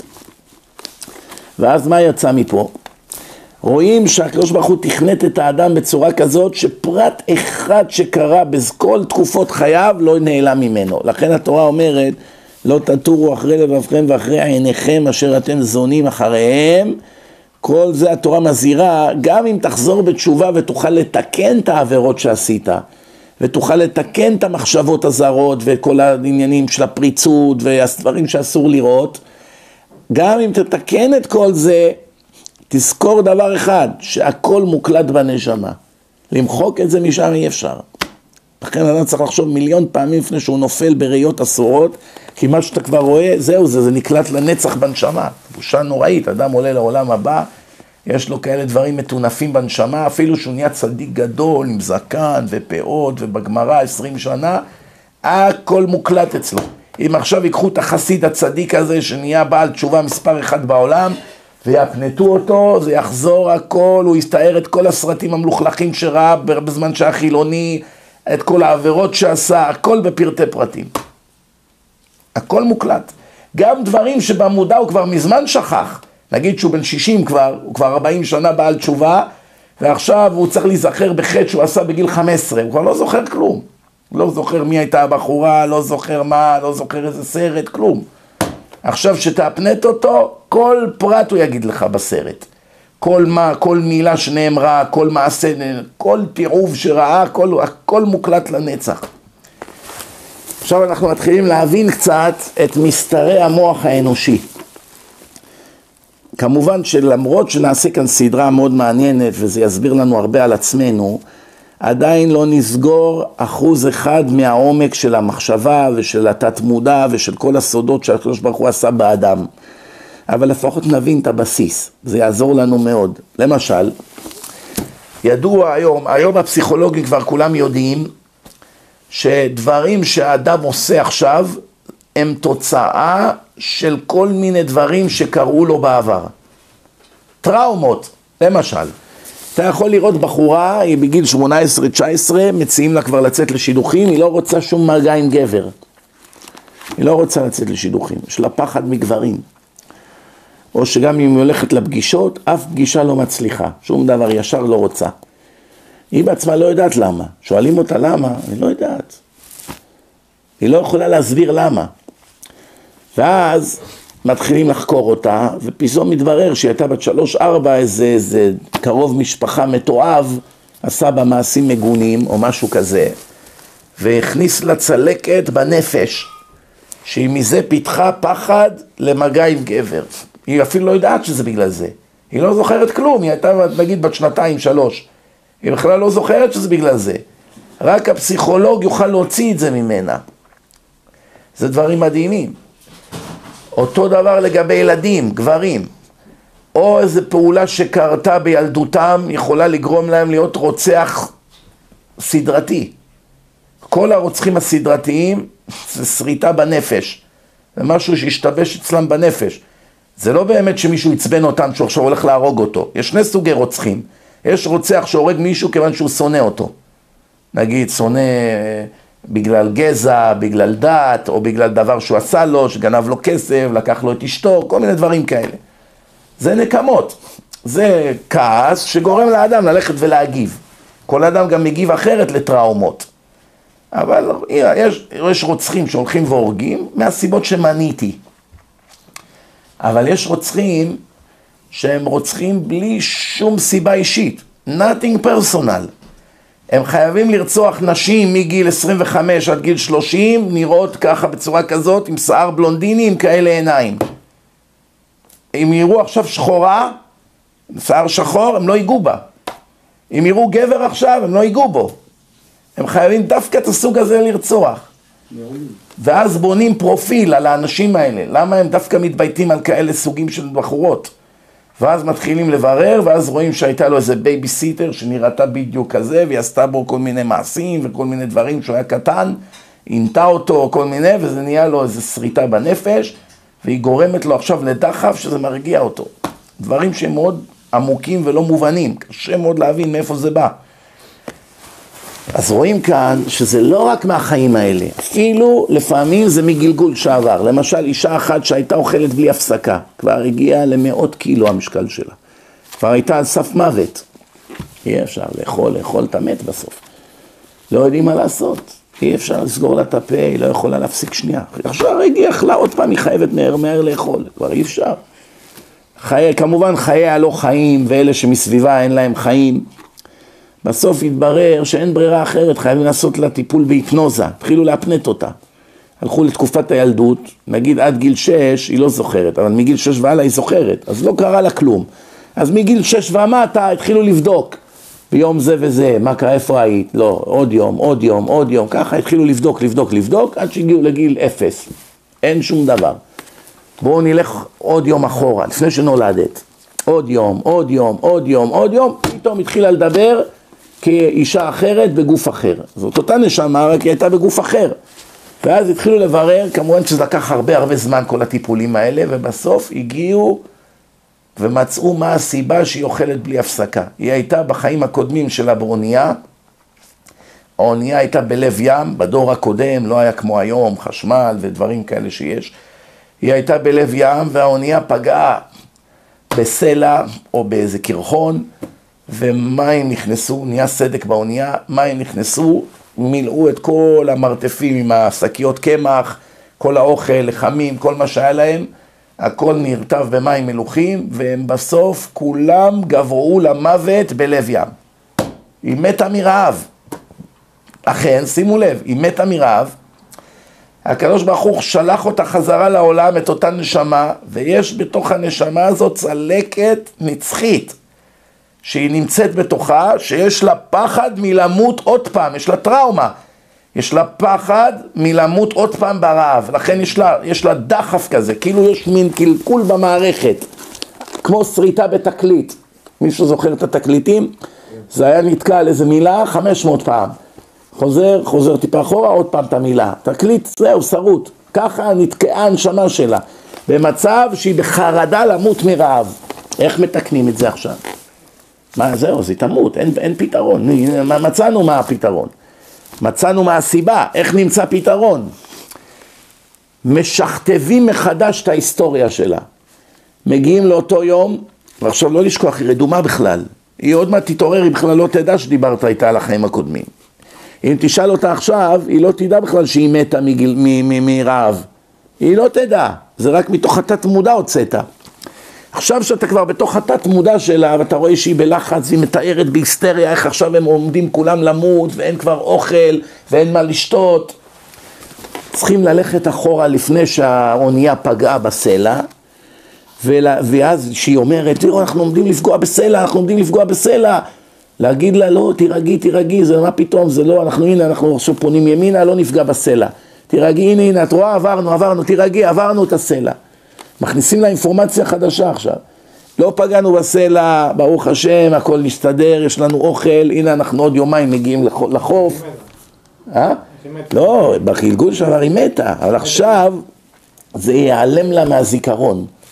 ואז מה יצא מפה? רואים שהקדוש ברוך הוא תכנת את האדם בצורה כזאת שפרט אחד שקרה בכל תקופות חייו לא נעלם ממנו. לכן התורה אומרת, לא תטורו אחרי לבבכם ואחרי עיניכם אשר אתם זונים אחריהם. כל זה התורה מזהירה, גם אם תחזור בתשובה ותוכל לתקן את העבירות שעשית, ותוכל לתקן את המחשבות הזרות וכל העניינים של הפריצות והדברים שאסור לראות, גם אם תתקן את כל זה, תזכור דבר אחד, שהכל מוקלט בנשמה. למחוק את זה משם אי אפשר. לכן אדם צריך לחשוב מיליון פעמים לפני שהוא נופל בראיות אסורות, כי מה שאתה כבר רואה, זהו זה, זה נקלט לנצח בנשמה. בושה נוראית, אדם עולה לעולם הבא, יש לו כאלה דברים מטונפים בנשמה, אפילו שהוא נהיה צדיק גדול, עם זקן ופאות ובגמרא עשרים שנה, הכל מוקלט אצלו. אם עכשיו ייקחו את החסיד הצדיק הזה, שנהיה בעל תשובה מספר אחד בעולם, ויפנטו אותו, זה יחזור הכל, הוא יסתאר את כל הסרטים המלוכלכים שראה בזמן שהיה חילוני, את כל העבירות שעשה, הכל בפרטי פרטים. הכל מוקלט. גם דברים שבמודע הוא כבר מזמן שכח. נגיד שהוא בן שישים כבר, הוא כבר ארבעים שנה בעל תשובה, ועכשיו הוא צריך להיזכר בחטא שהוא עשה בגיל חמש עשרה, הוא כבר לא זוכר כלום. לא זוכר מי הייתה הבחורה, לא זוכר מה, לא זוכר איזה סרט, כלום. עכשיו שתאפנט אותו, כל פרט הוא יגיד לך בסרט. כל מה, כל מילה שנאמרה, כל מעשה, כל תיעוב שראה, הכל, הכל מוקלט לנצח. עכשיו אנחנו מתחילים להבין קצת את מסתרי המוח האנושי. כמובן שלמרות שנעשה כאן סדרה מאוד מעניינת, וזה יסביר לנו הרבה על עצמנו, עדיין לא נסגור אחוז אחד מהעומק של המחשבה ושל התת מודע ושל כל הסודות שהקדוש ברוך הוא עשה באדם. אבל לפחות נבין את הבסיס, זה יעזור לנו מאוד. למשל, ידוע היום, היום הפסיכולוגים כבר כולם יודעים, שדברים שהאדם עושה עכשיו, הם תוצאה של כל מיני דברים שקראו לו בעבר. טראומות, למשל. אתה יכול לראות בחורה, היא בגיל שמונה עשרה תשע עשרה, מציעים לה כבר לצאת לשידוכים, היא לא רוצה שום מגע עם גבר. היא לא רוצה לצאת לשידוכים, יש לה פחד מגברים. או שגם אם היא הולכת לפגישות, אף פגישה לא מצליחה, שום דבר ישר לא רוצה. היא בעצמה לא יודעת למה. שואלים אותה למה, היא לא יודעת. היא לא יכולה להסביר למה. ואז מתחילים לחקור אותה, ופתאום מתברר שהיא הייתה בת שלוש ארבע, איזה, איזה קרוב משפחה מתועב, עשה בה מעשים מגונים או משהו כזה, והכניס לה צלקת בנפש, שהיא מזה פיתחה פחד למגע עם גבר. היא אפילו לא יודעת שזה בגלל זה. היא לא זוכרת כלום, היא הייתה נגיד בת שנתיים, שלוש. היא בכלל לא זוכרת שזה בגלל זה. רק הפסיכולוג יוכל להוציא את זה ממנה. זה דברים מדהימים. אותו דבר לגבי ילדים, גברים. או איזו פעולה שקרתה בילדותם יכולה לגרום להם להיות רוצח סדרתי. כל הרוצחים הסדרתיים זה שריטה בנפש. זה משהו שהשתבש אצלם בנפש. זה לא באמת שמישהו יצבן אותם שהוא עכשיו הולך להרוג אותו. יש שני סוגי רוצחים. יש רוצח שהורג מישהו כיוון שהוא שונא אותו. נגיד, שונא בגלל גזע, בגלל דת, או בגלל דבר שהוא עשה לו, שגנב לו כסף, לקח לו את אשתו, כל מיני דברים כאלה. זה נקמות. זה כעס שגורם לאדם ללכת ולהגיב. כל אדם גם מגיב אחרת לטראומות. אבל יש, יש רוצחים שהולכים והורגים מהסיבות שמניתי. אבל יש רוצחים שהם רוצחים בלי שום סיבה אישית. nothing personal. הם חייבים לרצוח נשים מגיל עשרים וחמש עד גיל שלושים, נראות ככה בצורה כזאת, עם שיער בלונדיני, עם כאלה עיניים. אם יראו עכשיו שחורה, שיער שחור, הם לא ייגעו בה. אם יראו גבר עכשיו, הם לא ייגעו בו. הם חייבים דווקא את הסוג הזה לרצוח. ואז בונים פרופיל על האנשים האלה. למה הם דווקא מתבייתים על כאלה סוגים של בחורות? ואז מתחילים לברר, ואז רואים שהייתה לו איזה בייביסיטר שנראתה בדיוק כזה, והיא עשתה בו כל מיני מעשים וכל מיני דברים שהוא היה קטן, עינתה אותו כל מיני, וזה נהיה לו איזה שריטה בנפש, והיא גורמת לו עכשיו לדחף שזה מרגיע אותו. דברים שהם מאוד עמוקים ולא מובנים, קשה מאוד להבין מאיפה זה בא. אז רואים כאן שזה לא רק מהחיים האלה, אפילו לפעמים זה מגלגול שעבר. למשל אישה אחת שהייתה אוכלת בלי הפסקה, כבר הגיעה למאות קילו המשקל שלה, כבר הייתה על סף מוות, אי אפשר לאכול, לאכול את המת בסוף, לא יודעים מה לעשות, אי אפשר לסגור לה את הפה, היא לא יכולה להפסיק שנייה, עכשיו הגיעה אכלה עוד פעם, היא חייבת מהר מהר לאכול, כבר אי אפשר. חיי, כמובן חיי הלא חיים ואלה שמסביבה אין להם חיים, בסוף התברר שאין ברירה אחרת, חייבים לעשות לה טיפול בהיפנוזה, התחילו להפנט אותה. הלכו לתקופת הילדות, נגיד עד גיל שש היא לא זוכרת, אבל מגיל שש ועלה היא זוכרת, אז לא קרה לה כלום. אז מגיל שש ומטה התחילו לבדוק, ביום זה וזה, מה קרה, איפה היית? לא, עוד יום, עוד יום, עוד יום, ככה התחילו לבדוק, לבדוק, לבדוק, עד שהגיעו לגיל אפס, אין שום דבר. בואו נלך עוד יום אחורה, לפני שנולדת. עוד יום, עוד יום, עוד יום, עוד יום, פתאום התחילה לדבר, כאישה אחרת בגוף אחר. זאת אותה נשמה, רק היא הייתה בגוף אחר. ואז התחילו לברר, כמובן שזה לקח הרבה הרבה זמן כל הטיפולים האלה, ובסוף הגיעו ומצאו מה הסיבה שהיא אוכלת בלי הפסקה. היא הייתה בחיים הקודמים שלה באונייה, האונייה הייתה בלב ים, בדור הקודם, לא היה כמו היום, חשמל ודברים כאלה שיש. היא הייתה בלב ים והאונייה פגעה בסלע או באיזה קרחון, ומים נכנסו, נהיה סדק באונייה, מים נכנסו, מילאו את כל המרתפים עם השקיות קמח, כל האוכל, לחמים, כל מה שהיה להם, הכל נרטב במים מלוכים, והם בסוף כולם גברו למוות בלב ים. היא מתה מרעב. אכן, שימו לב, היא מתה מרעב, הקדוש ברוך הוא שלח אותה חזרה לעולם, את אותה נשמה, ויש בתוך הנשמה הזאת צלקת נצחית, שהיא נמצאת בתוכה, שיש לה פחד מלמות עוד פעם, יש לה טראומה, יש לה פחד מלמות עוד פעם ברעב, לכן יש לה, יש לה דחף כזה, כאילו יש מין קלקול במערכת, כמו שריטה בתקליט. מישהו זוכר את התקליטים? זה היה נתקע על איזה מילה חמש מאות פעם, חוזר, חוזר טיפה אחורה, עוד פעם את המילה, תקליט זהו, שרוט, ככה נתקעה הנשמה שלה, במצב שהיא בחרדה למות מרעב. איך מתקנים את זה עכשיו? מה זהו, זה תמות, אין, אין פתרון. מצאנו מה הפתרון, מצאנו מה הסיבה, איך נמצא פתרון? משכתבים מחדש את ההיסטוריה שלה, מגיעים לאותו יום, ועכשיו לא לשכוח, היא רדומה בכלל, היא עוד מעט תתעורר, היא בכלל לא תדע שדיברת איתה על החיים הקודמים. אם תשאל אותה עכשיו, היא לא תדע בכלל שהיא מתה מגיל, מ, מ, מרעב, היא לא תדע, זה רק מתוך התת מודע הוצאת. עכשיו שאתה כבר בתוך התת מודע שלה, ואתה רואה שהיא בלחץ, והיא מתארת בהיסטריה, איך עכשיו הם עומדים כולם למות, ואין כבר אוכל, ואין מה לשתות. צריכים ללכת אחורה לפני שהאונייה פגעה בסלע, ואז שהיא אומרת, תראו, אנחנו עומדים לפגוע בסלע, אנחנו עומדים לפגוע בסלע, להגיד לה, לא, תירגי, תירגי, זה מה פתאום, זה לא, אנחנו, הנה, אנחנו עכשיו פונים ימינה, לא נפגע בסלע. תירגי, הנה, הנה, את רואה, עברנו, עברנו, תירגי, עברנו את הסלע. מכניסים לה אינפורמציה חדשה עכשיו. לא פגענו בסלע, ברוך השם, הכל נסתדר, יש לנו אוכל, הנה אנחנו עוד יומיים מגיעים לחוף. אה? לא, בגלגול שעבר היא מתה, אבל עכשיו זה ייעלם לה מהזיכרון.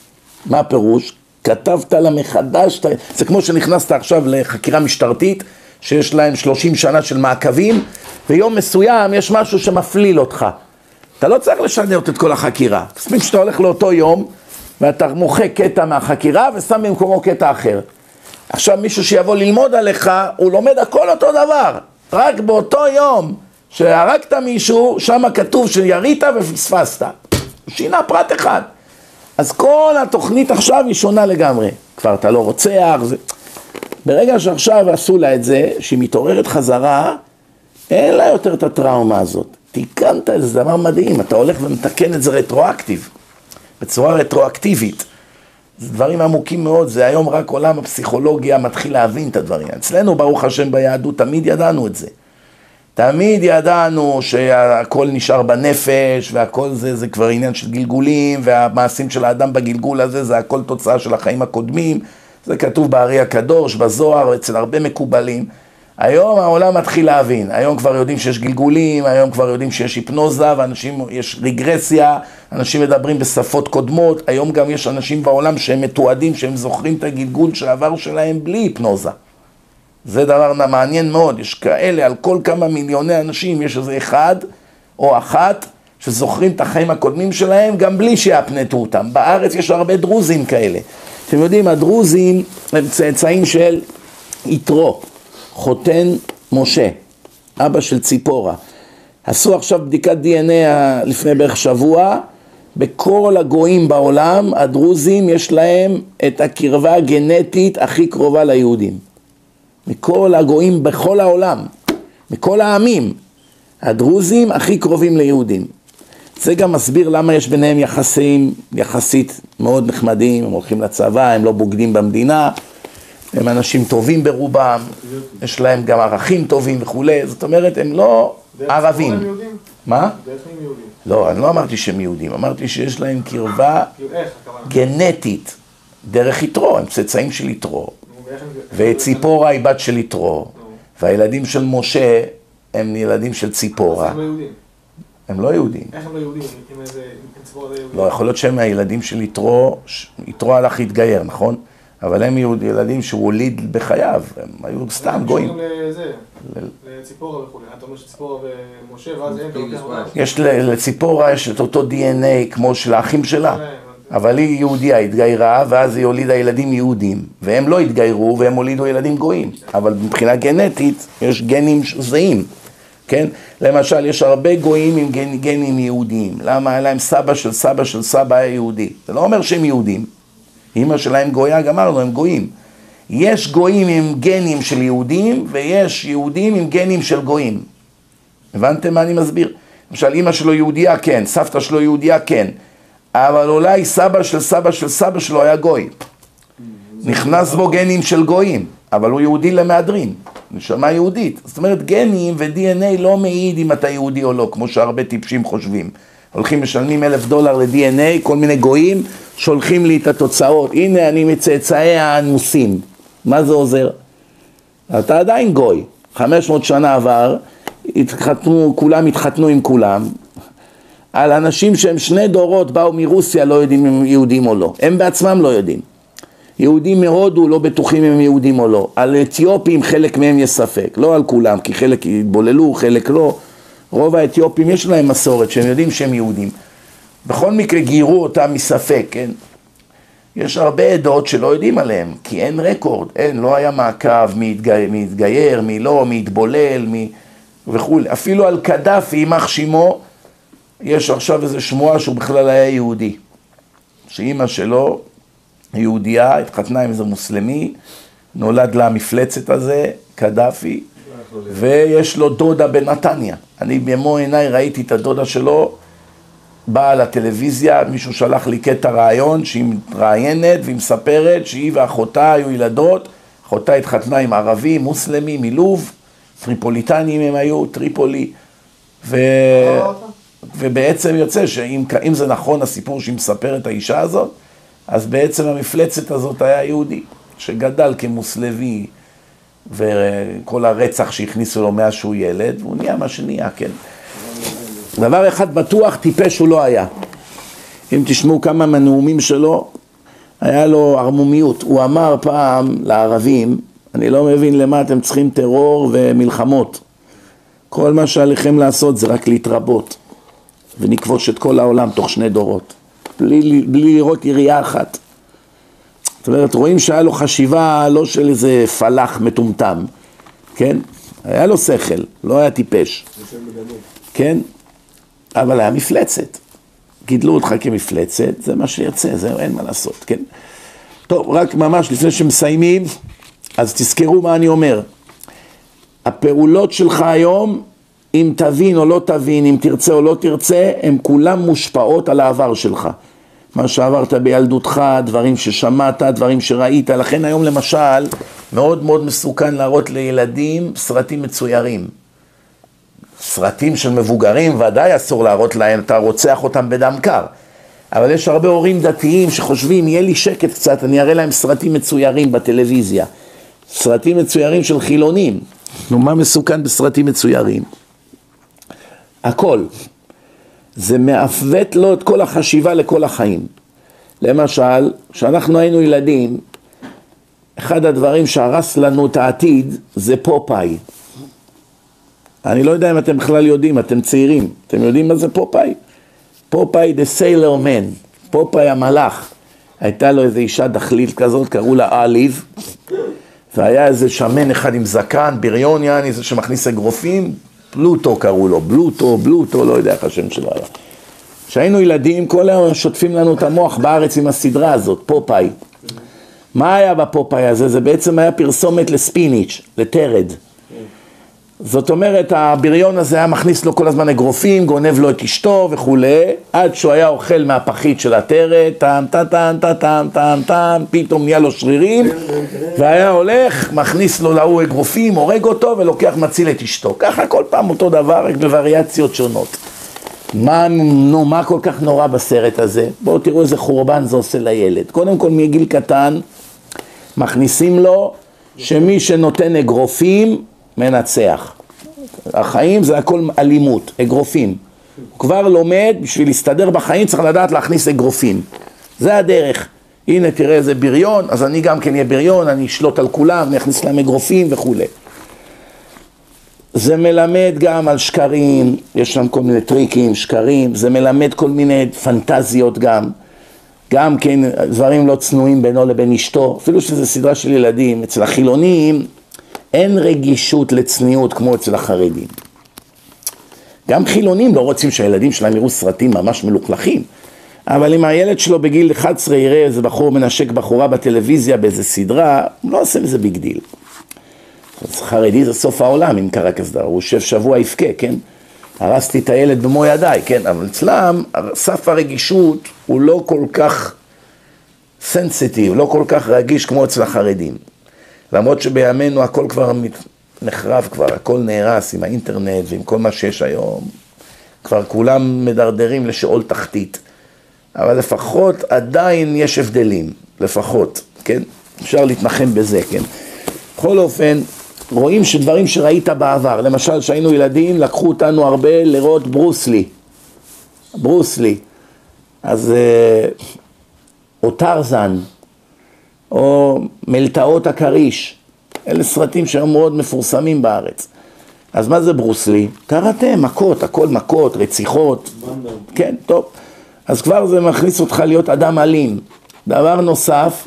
מה הפירוש? כתבת לה מחדש, זה כמו שנכנסת עכשיו לחקירה משטרתית, שיש להם שלושים שנה של מעקבים, ויום מסוים יש משהו שמפליל אותך. אתה לא צריך לשנות את כל החקירה. תספיק שאתה הולך לאותו יום, ואתה מוחק קטע מהחקירה, ושם במקומו קטע אחר. עכשיו מישהו שיבוא ללמוד עליך, הוא לומד הכל אותו דבר. רק באותו יום שהרגת מישהו, שם כתוב שירית ופספסת. שינה פרט אחד. אז כל התוכנית עכשיו היא שונה לגמרי. כבר אתה לא רוצח. זה... ברגע שעכשיו עשו לה את זה, שהיא מתעוררת חזרה, אין לה יותר את הטראומה הזאת. תיקנת, זה דבר מדהים. אתה הולך ומתקן את זה רטרואקטיב. בצורה רטרואקטיבית. זה דברים עמוקים מאוד. זה היום רק עולם הפסיכולוגיה מתחיל להבין את הדברים. אצלנו ברוך השם ביהדות תמיד ידענו את זה. תמיד ידענו שהכל נשאר בנפש, והכל זה, זה כבר עניין של גלגולים, והמעשים של האדם בגלגול הזה, זה הכל תוצאה של החיים הקודמים. זה כתוב בארי הקדוש, בזוהר, אצל הרבה מקובלים. היום העולם מתחיל להבין. היום כבר יודעים שיש גלגולים, היום כבר יודעים שיש היפנוזה, ואנשים, יש רגרסיה, אנשים מדברים בשפות קודמות. היום גם יש אנשים בעולם שהם מתועדים, שהם זוכרים את הגלגול שעבר שלהם בלי היפנוזה. זה דבר מעניין מאוד, יש כאלה, על כל כמה מיליוני אנשים, יש איזה אחד או אחת שזוכרים את החיים הקודמים שלהם, גם בלי שיאפנטו אותם. בארץ יש הרבה דרוזים כאלה. אתם יודעים, הדרוזים הם צאצאים של יתרו, חותן משה, אבא של ציפורה. עשו עכשיו בדיקת די אן איי לפני בערך שבוע, בכל הגויים בעולם, הדרוזים יש להם את הקרבה הגנטית הכי קרובה ליהודים. מכל הגויים בכל העולם, מכל העמים, הדרוזים הכי קרובים ליהודים. זה גם מסביר למה יש ביניהם יחסים, יחסית מאוד נחמדים, הם הולכים לצבא, הם לא בוגדים במדינה, הם אנשים טובים ברובם, יש להם גם ערכים טובים וכו'. זאת אומרת, הם לא ערבים. הם יהודים? מה? דרך מי יהודים? לא, אני לא אמרתי שהם יהודים, אמרתי שיש להם קרבה גנטית, דרך יתרו, הם צאצאים של יתרו. וציפורה היא בת של יתרו, והילדים של משה הם ילדים של ציפורה. הם לא יהודים. הם לא יהודים. איך הם לא יהודים? אם איזה ציפורה זה יהודים? לא, יכול להיות שהם הילדים של יתרו, יתרו הלך להתגייר, נכון? אבל הם ילדים שהוא הוליד בחייו, הם היו סתם גויים. הם קשורים לזה, לציפורה וכו'. אתה אומר שציפורה ומשה, ואז הם אתה לוקח אותם. יש לציפורה, יש את אותו די אן איי כמו של האחים שלה. אבל היא יהודיה, התגיירה, ואז היא הולידה ילדים יהודים, והם לא התגיירו, והם הולידו ילדים גויים. אבל מבחינה גנטית, יש גנים זהים, כן? למשל, יש הרבה גויים עם גנ, גנים יהודיים. למה? היה להם סבא של סבא של סבא היה יהודי. זה לא אומר שהם יהודים. אמא שלהם גויה, גמרנו, הם גויים. יש גויים עם גנים של יהודים, ויש יהודים עם גנים של גויים. הבנתם מה אני מסביר? למשל, אמא שלו יהודיה, כן. סבתא שלו יהודיה, כן. אבל אולי סבא של סבא של סבא שלו היה גוי. נכנס בו גנים של גויים, אבל הוא יהודי למהדרין, נשמה יהודית. זאת אומרת, גנים ו-די אן איי לא מעיד אם אתה יהודי או לא, כמו שהרבה טיפשים חושבים. הולכים משלמים אלף דולר ל-די אן איי, כל מיני גויים, שולחים לי את התוצאות. הנה אני מצאצאי האנוסים. מה זה עוזר? אתה עדיין גוי. חמש מאות שנה עבר, התחתנו, כולם התחתנו עם כולם. על אנשים שהם שני דורות באו מרוסיה לא יודעים אם הם יהודים או לא. הם בעצמם לא יודעים. יהודים מהודו לא בטוחים אם הם יהודים או לא. על אתיופים חלק מהם יש ספק. לא על כולם, כי חלק התבוללו, חלק לא. רוב האתיופים יש להם מסורת שהם יודעים שהם יהודים. בכל מקרה גיירו אותם מספק, כן? יש הרבה עדות שלא יודעים עליהם, כי אין רקורד, אין, לא היה מעקב מי התגייר, מי התגייר, מי לא, מי התבולל, מי וכו'. אפילו על קדאפי, יימח שמו, יש עכשיו איזו שמועה שהוא בכלל היה יהודי. שאימא שלו, יהודייה, התחתנה עם איזה מוסלמי, נולד לה המפלצת הזה, קדאפי, ויש לו דודה בנתניה. אני במו עיניי ראיתי את הדודה שלו, באה לטלוויזיה, מישהו שלח לי קטע רעיון, שהיא מתראיינת והיא מספרת שהיא ואחותה היו ילדות, אחותה התחתנה עם ערבי, מוסלמי, מלוב, טריפוליטנים הם היו, טריפולי, ו... ובעצם יוצא שאם אם זה נכון הסיפור שהיא מספרת האישה הזאת, אז בעצם המפלצת הזאת היה יהודי, שגדל כמוסלבי, וכל הרצח שהכניסו לו מאז שהוא ילד, והוא נהיה מה שנהיה, כן. דבר אחד בטוח, טיפש הוא לא היה. אם תשמעו כמה מהנאומים שלו, היה לו ערמומיות. הוא אמר פעם לערבים, אני לא מבין למה אתם צריכים טרור ומלחמות. כל מה שעליכם לעשות זה רק להתרבות, ונכבוש את כל העולם תוך שני דורות, בלי, בלי לראות יריעה אחת. זאת אומרת, רואים שהיה לו חשיבה לא של איזה פלח מטומטם, כן? היה לו שכל, לא היה טיפש. כן? אבל היה מפלצת. גידלו אותך כמפלצת, זה מה שירצה, זה אין מה לעשות, כן? טוב, רק ממש לפני שמסיימים, אז תזכרו מה אני אומר. הפעולות שלך היום, אם תבין או לא תבין, אם תרצה או לא תרצה, הן כולן מושפעות על העבר שלך. מה שעברת בילדותך, דברים ששמעת, דברים שראית. לכן היום למשל, מאוד מאוד מסוכן להראות לילדים סרטים מצוירים. סרטים של מבוגרים ודאי אסור להראות להם, אתה רוצח אותם בדם קר. אבל יש הרבה הורים דתיים שחושבים, יהיה לי שקט קצת, אני אראה להם סרטים מצוירים בטלוויזיה. סרטים מצוירים של חילונים. נו, מה מסוכן בסרטים מצוירים? הכל. זה מעוות לו את כל החשיבה לכל החיים. למשל, כשאנחנו היינו ילדים, אחד הדברים שהרס לנו את העתיד זה פופאי. אני לא יודע אם אתם בכלל יודעים, אתם צעירים, אתם יודעים מה זה פופאי? פופאי the sailor man, פופאי המלאך. הייתה לו איזו אישה דחלית כזאת, קראו לה אליב, והיה איזה שמן אחד עם זקן, בריון יעני, זה שמכניס אגרופים, פלוטו קראו לו, בלוטו, בלוטו, לא יודע איך השם שלו היה. כשהיינו ילדים, כל היום שוטפים לנו את המוח בארץ עם הסדרה הזאת, פופאי. מה היה בפופאי הזה? זה בעצם היה פרסומת לספיניץ', לטרד. זאת אומרת, הבריון הזה היה מכניס לו כל הזמן אגרופים, גונב לו את אשתו וכו', עד שהוא היה אוכל מהפחית של הטרד, טם, טם, טם, טם, טם, טם, טם, פתאום נהיה לו שרירים, והיה הולך, מכניס לו להוא אגרופים, הורג אותו ולוקח מציל את אשתו. ככה כל פעם אותו דבר, רק בווריאציות שונות. מה, נו, מה כל כך נורא בסרט הזה? בואו תראו איזה חורבן זה עושה לילד. קודם כל מגיל קטן, מכניסים לו שמי שנותן אגרופים, מנצח. החיים זה הכל אלימות, אגרופים. הוא כבר לומד, בשביל להסתדר בחיים צריך לדעת להכניס אגרופים. זה הדרך. הנה תראה איזה בריון, אז אני גם כן אהיה בריון, אני אשלוט על כולם, אני אכניס להם אגרופים וכו'. זה מלמד גם על שקרים, יש שם כל מיני טריקים, שקרים, זה מלמד כל מיני פנטזיות גם. גם כן דברים לא צנועים בינו לבין אשתו, אפילו שזה סדרה של ילדים. אצל החילונים אין רגישות לצניעות כמו אצל החרדים. גם חילונים לא רוצים שהילדים שלהם יראו סרטים ממש מלוכלכים, אבל אם הילד שלו בגיל אחת עשרה יראה איזה בחור מנשק בחורה בטלוויזיה באיזה סדרה, הוא לא עושה מזה ביג דיל. אז חרדי זה סוף העולם אם קרה כסדר, הוא יושב שבוע יפקה, כן? הרסתי את הילד במו ידיי, כן? אבל אצלם סף הרגישות הוא לא כל כך סנסיטיב, לא כל כך רגיש כמו אצל החרדים. למרות שבימינו הכל כבר נחרב, כבר הכל נהרס עם האינטרנט ועם כל מה שיש היום. כבר כולם מדרדרים לשאול תחתית. אבל לפחות עדיין יש הבדלים, לפחות, כן? אפשר להתנחם בזה, כן? בכל אופן, רואים שדברים שראית בעבר, למשל שהיינו ילדים, לקחו אותנו הרבה לראות ברוסלי. ברוסלי. אז או טרזן, או מלטאות הקריש, אלה סרטים שהיום מאוד מפורסמים בארץ. אז מה זה ברוסלי? קראתם, מכות, הכל מכות, רציחות. כן, טוב. אז כבר זה מכניס אותך להיות אדם אלים. דבר נוסף,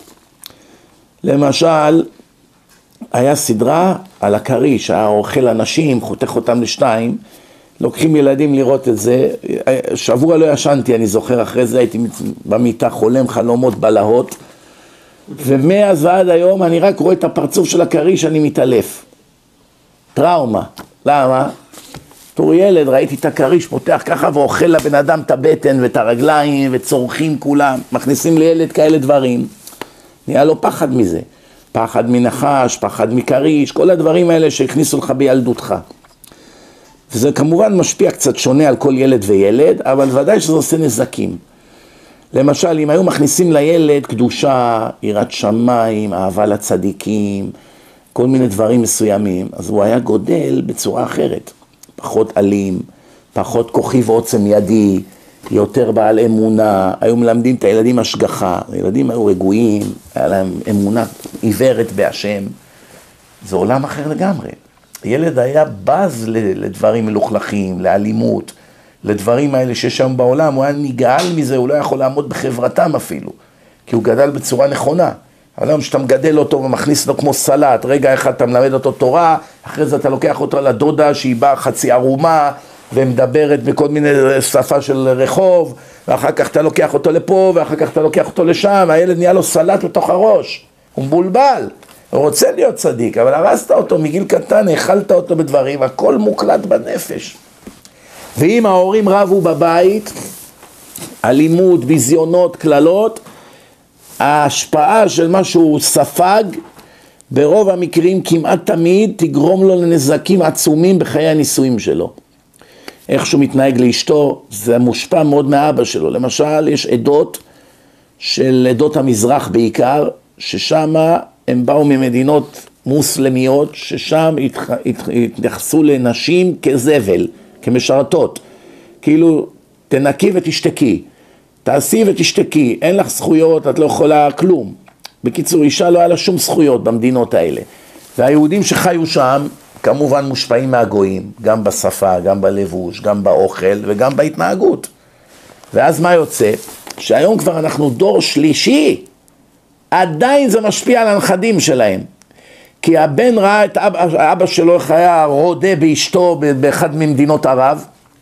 למשל, היה סדרה על הקריש, היה אוכל אנשים, חותך אותם לשתיים, לוקחים ילדים לראות את זה. שבוע לא ישנתי, אני זוכר, אחרי זה הייתי במיטה חולם חלומות בלהות, ומאז ועד היום אני רק רואה את הפרצוף של הקריש, אני מתעלף. טראומה. למה? תור ילד, ראיתי את הקריש פותח ככה ואוכל לבן אדם את הבטן ואת הרגליים וצורכים כולם, מכניסים לילד כאלה דברים. נהיה לו פחד מזה. פחד מנחש, פחד מקריש, כל הדברים האלה שהכניסו לך בילדותך. וזה כמובן משפיע קצת שונה על כל ילד וילד, אבל ודאי שזה עושה נזקים. למשל, אם היו מכניסים לילד קדושה, יראת שמיים, אהבה לצדיקים, כל מיני דברים מסוימים, אז הוא היה גודל בצורה אחרת. פחות אלים, פחות כוחי ועוצם ידי, יותר בעל אמונה, היו מלמדים את הילדים השגחה, הילדים היו רגועים, היה להם אמונה עיוורת בהשם, זה עולם אחר לגמרי. ילד היה בז לדברים מלוכלכים, לאלימות, לדברים האלה שיש שם בעולם, הוא היה נגעל מזה, הוא לא יכול לעמוד בחברתם אפילו, כי הוא גדל בצורה נכונה. אבל היום שאתה מגדל אותו ומכניס לו כמו סלט, רגע אחד אתה מלמד אותו תורה, אחרי זה אתה לוקח אותו לדודה שהיא באה חצי ערומה, ומדברת בכל מיני שפה של רחוב, ואחר כך אתה לוקח אותו לפה, ואחר כך אתה לוקח אותו לשם, הילד נהיה לו סלט בתוך הראש, הוא מבולבל, הוא רוצה להיות צדיק, אבל הרסת אותו מגיל קטן, האכלת אותו בדברים, הכל מוקלט בנפש. ואם ההורים רבו בבית, אלימות, ביזיונות, כללות, ההשפעה של מה שהוא ספג, ברוב המקרים כמעט תמיד תגרום לו לנזקים עצומים בחיי הנישואים שלו. איך שהוא מתנהג לאשתו, זה מושפע מאוד מאבא שלו. למשל, יש עדות של עדות המזרח בעיקר, ששם הם באו ממדינות מוסלמיות, ששם התייחסו לנשים כזבל, כמשרתות. כאילו, תנקי ותשתקי, תעשי ותשתקי, אין לך זכויות, את לא יכולה כלום. בקיצור, אישה לא היה לה שום זכויות במדינות האלה. והיהודים שחיו שם, כמובן מושפעים מהגויים, גם בשפה, גם בלבוש, גם באוכל וגם בהתנהגות. ואז מה יוצא? שהיום כבר אנחנו דור שלישי, עדיין זה משפיע על הנכדים שלהם. כי הבן ראה את אבא, אבא שלו איך היה רודה באשתו באחד ממדינות ערב,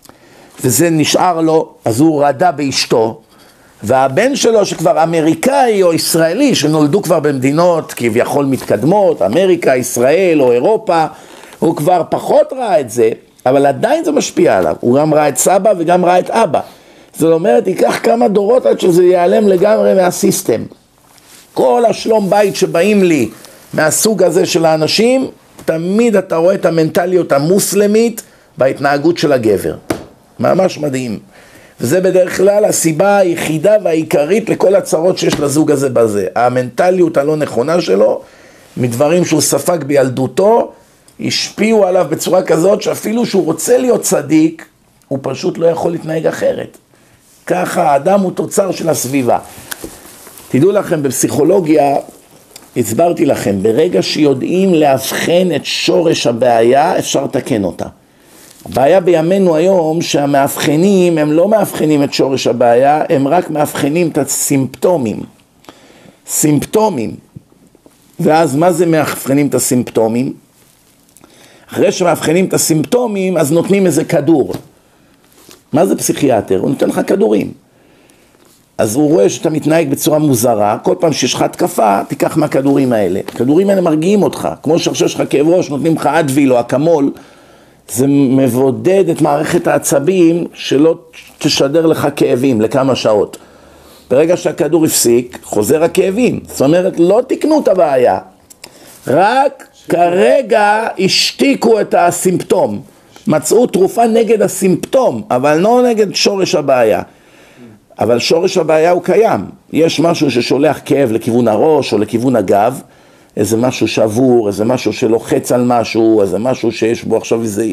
וזה נשאר לו, אז הוא רדה באשתו, והבן שלו שכבר אמריקאי או ישראלי, שנולדו כבר במדינות כביכול מתקדמות, אמריקה, ישראל או אירופה, הוא כבר פחות ראה את זה, אבל עדיין זה משפיע עליו. הוא גם ראה את סבא וגם ראה את אבא. זאת אומרת, ייקח כמה דורות עד שזה ייעלם לגמרי מהסיסטם. כל השלום בית שבאים לי מהסוג הזה של האנשים, תמיד אתה רואה את המנטליות המוסלמית בהתנהגות של הגבר. ממש מדהים. וזה בדרך כלל הסיבה היחידה והעיקרית לכל הצרות שיש לזוג הזה בזה. המנטליות הלא נכונה שלו, מדברים שהוא ספג בילדותו, השפיעו עליו בצורה כזאת שאפילו שהוא רוצה להיות צדיק, הוא פשוט לא יכול להתנהג אחרת. ככה האדם הוא תוצר של הסביבה. תדעו לכם, בפסיכולוגיה, הסברתי לכם, ברגע שיודעים להבחן את שורש הבעיה, אפשר לתקן אותה. הבעיה בימינו היום שהמאבחנים הם לא מאבחנים את שורש הבעיה, הם רק מאבחנים את הסימפטומים. סימפטומים. ואז מה זה מאבחנים את הסימפטומים? אחרי שמאבחנים את הסימפטומים, אז נותנים איזה כדור. מה זה פסיכיאטר? הוא נותן לך כדורים. אז הוא רואה שאתה מתנהג בצורה מוזרה, כל פעם שיש לך התקפה, תיקח מהכדורים האלה. הכדורים האלה מרגיעים אותך. כמו שעכשיו יש לך כאב ראש, נותנים לך אדוויל או אקמול, זה מבודד את מערכת העצבים שלא תשדר לך כאבים לכמה שעות. ברגע שהכדור הפסיק, חוזר הכאבים. זאת אומרת, לא תקנו את הבעיה. רק כרגע השתיקו את הסימפטום. מצאו תרופה נגד הסימפטום, אבל לא נגד שורש הבעיה. אבל שורש הבעיה הוא קיים. יש משהו ששולח כאב לכיוון הראש או לכיוון הגב, איזה משהו שבור, איזה משהו שלוחץ על משהו, איזה משהו שיש בו עכשיו איזה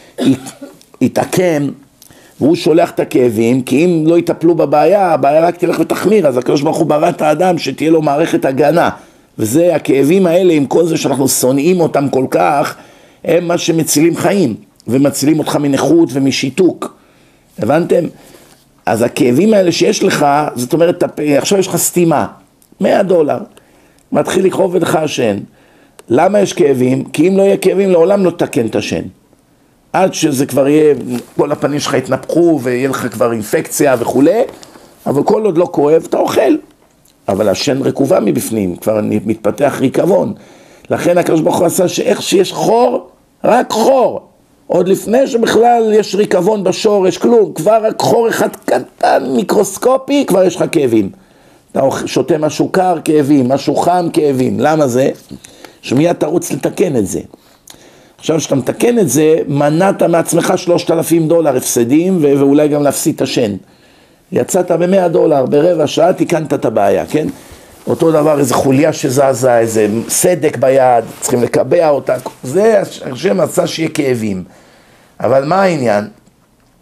יתעקם, והוא שולח את הכאבים, כי אם לא יטפלו בבעיה, הבעיה רק תלך ותחמיר, אז הקדוש ברוך הוא ברא את האדם שתהיה לו מערכת הגנה, וזה הכאבים האלה, עם כל זה שאנחנו שונאים אותם כל כך, הם מה שמצילים חיים, ומצילים אותך מנכות ומשיתוק, הבנתם? אז הכאבים האלה שיש לך, זאת אומרת, עכשיו יש לך סתימה, מאה דולר, מתחיל לכאוב לך השן. למה יש כאבים? כי אם לא יהיה כאבים, לעולם לא תקן את השן. עד שזה כבר יהיה, כל הפנים שלך יתנפחו ויהיה לך כבר אינפקציה וכו', אבל כל עוד לא כואב, אתה אוכל. אבל השן רקובה מבפנים, כבר מתפתח ריקבון. לכן הקדוש ברוך הוא עשה שאיך שיש חור, רק חור. עוד לפני שבכלל יש ריקבון בשורש, כלום. כבר רק חור אחד קטן, מיקרוסקופי, כבר יש לך כאבים. אתה שותה משהו קר, כאבים, משהו חם, כאבים. למה זה? שמיד תרוץ לתקן את זה. עכשיו שאתה מתקן את זה, מנעת מעצמך שלושת אלפים דולר הפסדים, ו- ואולי גם להפסיד את השן. יצאת ב-מאה דולר, ברבע שעה תיקנת את הבעיה, כן? אותו דבר, איזה חוליה שזזה, איזה סדק ביד, צריכים לקבע אותה. זה השם עשה שיהיה כאבים. אבל מה העניין?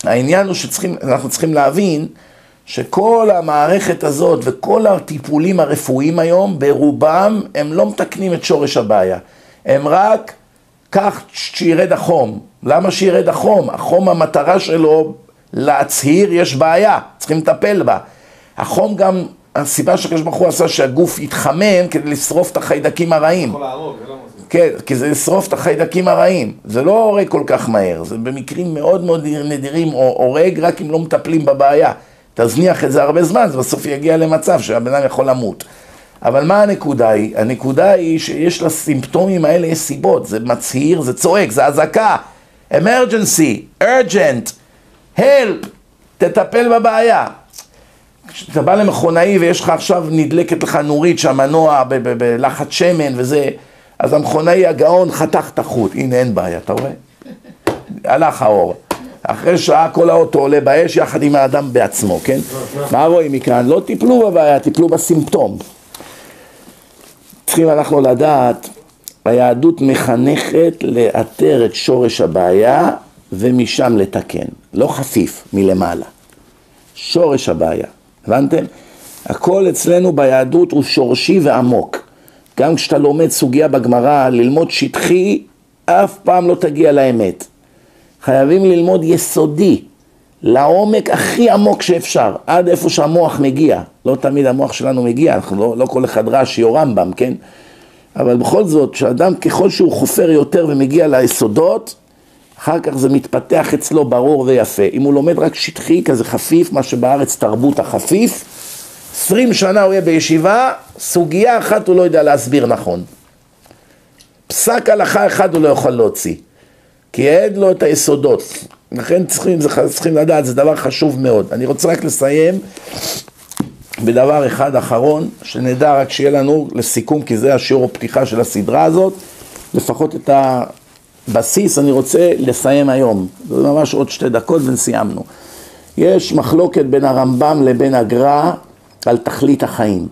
העניין הוא שאנחנו צריכים להבין שכל המערכת הזאת וכל הטיפולים הרפואיים היום, ברובם הם לא מתקנים את שורש הבעיה. הם רק כך שירד החום. למה שירד החום? החום המטרה שלו להצהיר יש בעיה, צריכים לטפל בה. החום גם, הסיבה שהקדוש ברוך הוא עשה שהגוף יתחמם כדי לשרוף את החיידקים הרעים. יכול להרוג, זה לא מוזר. כן, כי זה לשרוף את החיידקים הרעים. זה לא הורג כל כך מהר, זה במקרים מאוד מאוד נדירים הורג רק אם לא מטפלים בבעיה. תזניח את זה הרבה זמן, זה בסוף יגיע למצב שהבן אדם יכול למות. אבל מה הנקודה היא? הנקודה היא שיש לסימפטומים האלה יש סיבות, זה מצהיר, זה צועק, זה אזעקה, emergency, urgent, help, תטפל בבעיה. כשאתה בא למכונאי ויש לך עכשיו נדלקת לך נורית שהמנוע בלחץ שמן וזה, אז המכונאי הגאון חתך את החוט, הנה אין בעיה, אתה רואה? הלך האור. אחרי שעה כל האוטו עולה באש יחד עם האדם בעצמו, כן? מה רואים מכאן? לא טיפלו בבעיה, טיפלו בסימפטום. צריכים אנחנו לדעת, היהדות מחנכת לאתר את שורש הבעיה ומשם לתקן. לא חפיף מלמעלה. שורש הבעיה. הבנתם? הכל אצלנו ביהדות הוא שורשי ועמוק. גם כשאתה לומד סוגיה בגמרא, ללמוד שטחי, אף פעם לא תגיע לאמת. חייבים ללמוד יסודי, לעומק הכי עמוק שאפשר, עד איפה שהמוח מגיע. לא תמיד המוח שלנו מגיע, אנחנו לא, לא כל אחד רש"י או רמב"ם, כן? אבל בכל זאת, שאדם ככל שהוא חופר יותר ומגיע ליסודות, אחר כך זה מתפתח אצלו ברור ויפה. אם הוא לומד רק שטחי, כזה חפיף, מה שבארץ תרבות החפיף, עשרים שנה הוא יהיה בישיבה, סוגיה אחת הוא לא יודע להסביר נכון. פסק הלכה אחד הוא לא יכול להוציא. כי העד לו את היסודות, לכן צריכים, צריכים לדעת, זה דבר חשוב מאוד. אני רוצה רק לסיים בדבר אחד אחרון, שנדע רק שיהיה לנו לסיכום, כי זה השיעור הפתיחה של הסדרה הזאת, לפחות את הבסיס אני רוצה לסיים היום, זה ממש עוד שתי דקות ונסיימנו. יש מחלוקת בין הרמב"ם לבין הגר"א על תכלית החיים.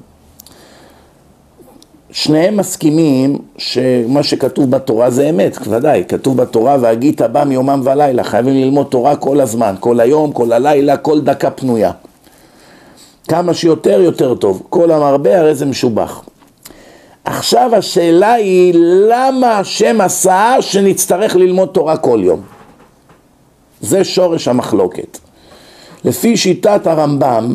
שניהם מסכימים שמה שכתוב בתורה זה אמת, ודאי, כתוב בתורה והגית בא מיומם ולילה, חייבים ללמוד תורה כל הזמן, כל היום, כל הלילה, כל דקה פנויה. כמה שיותר יותר טוב, כל המרבה הרי זה משובח. עכשיו השאלה היא למה השם עשה שנצטרך ללמוד תורה כל יום? זה שורש המחלוקת. לפי שיטת הרמב"ם,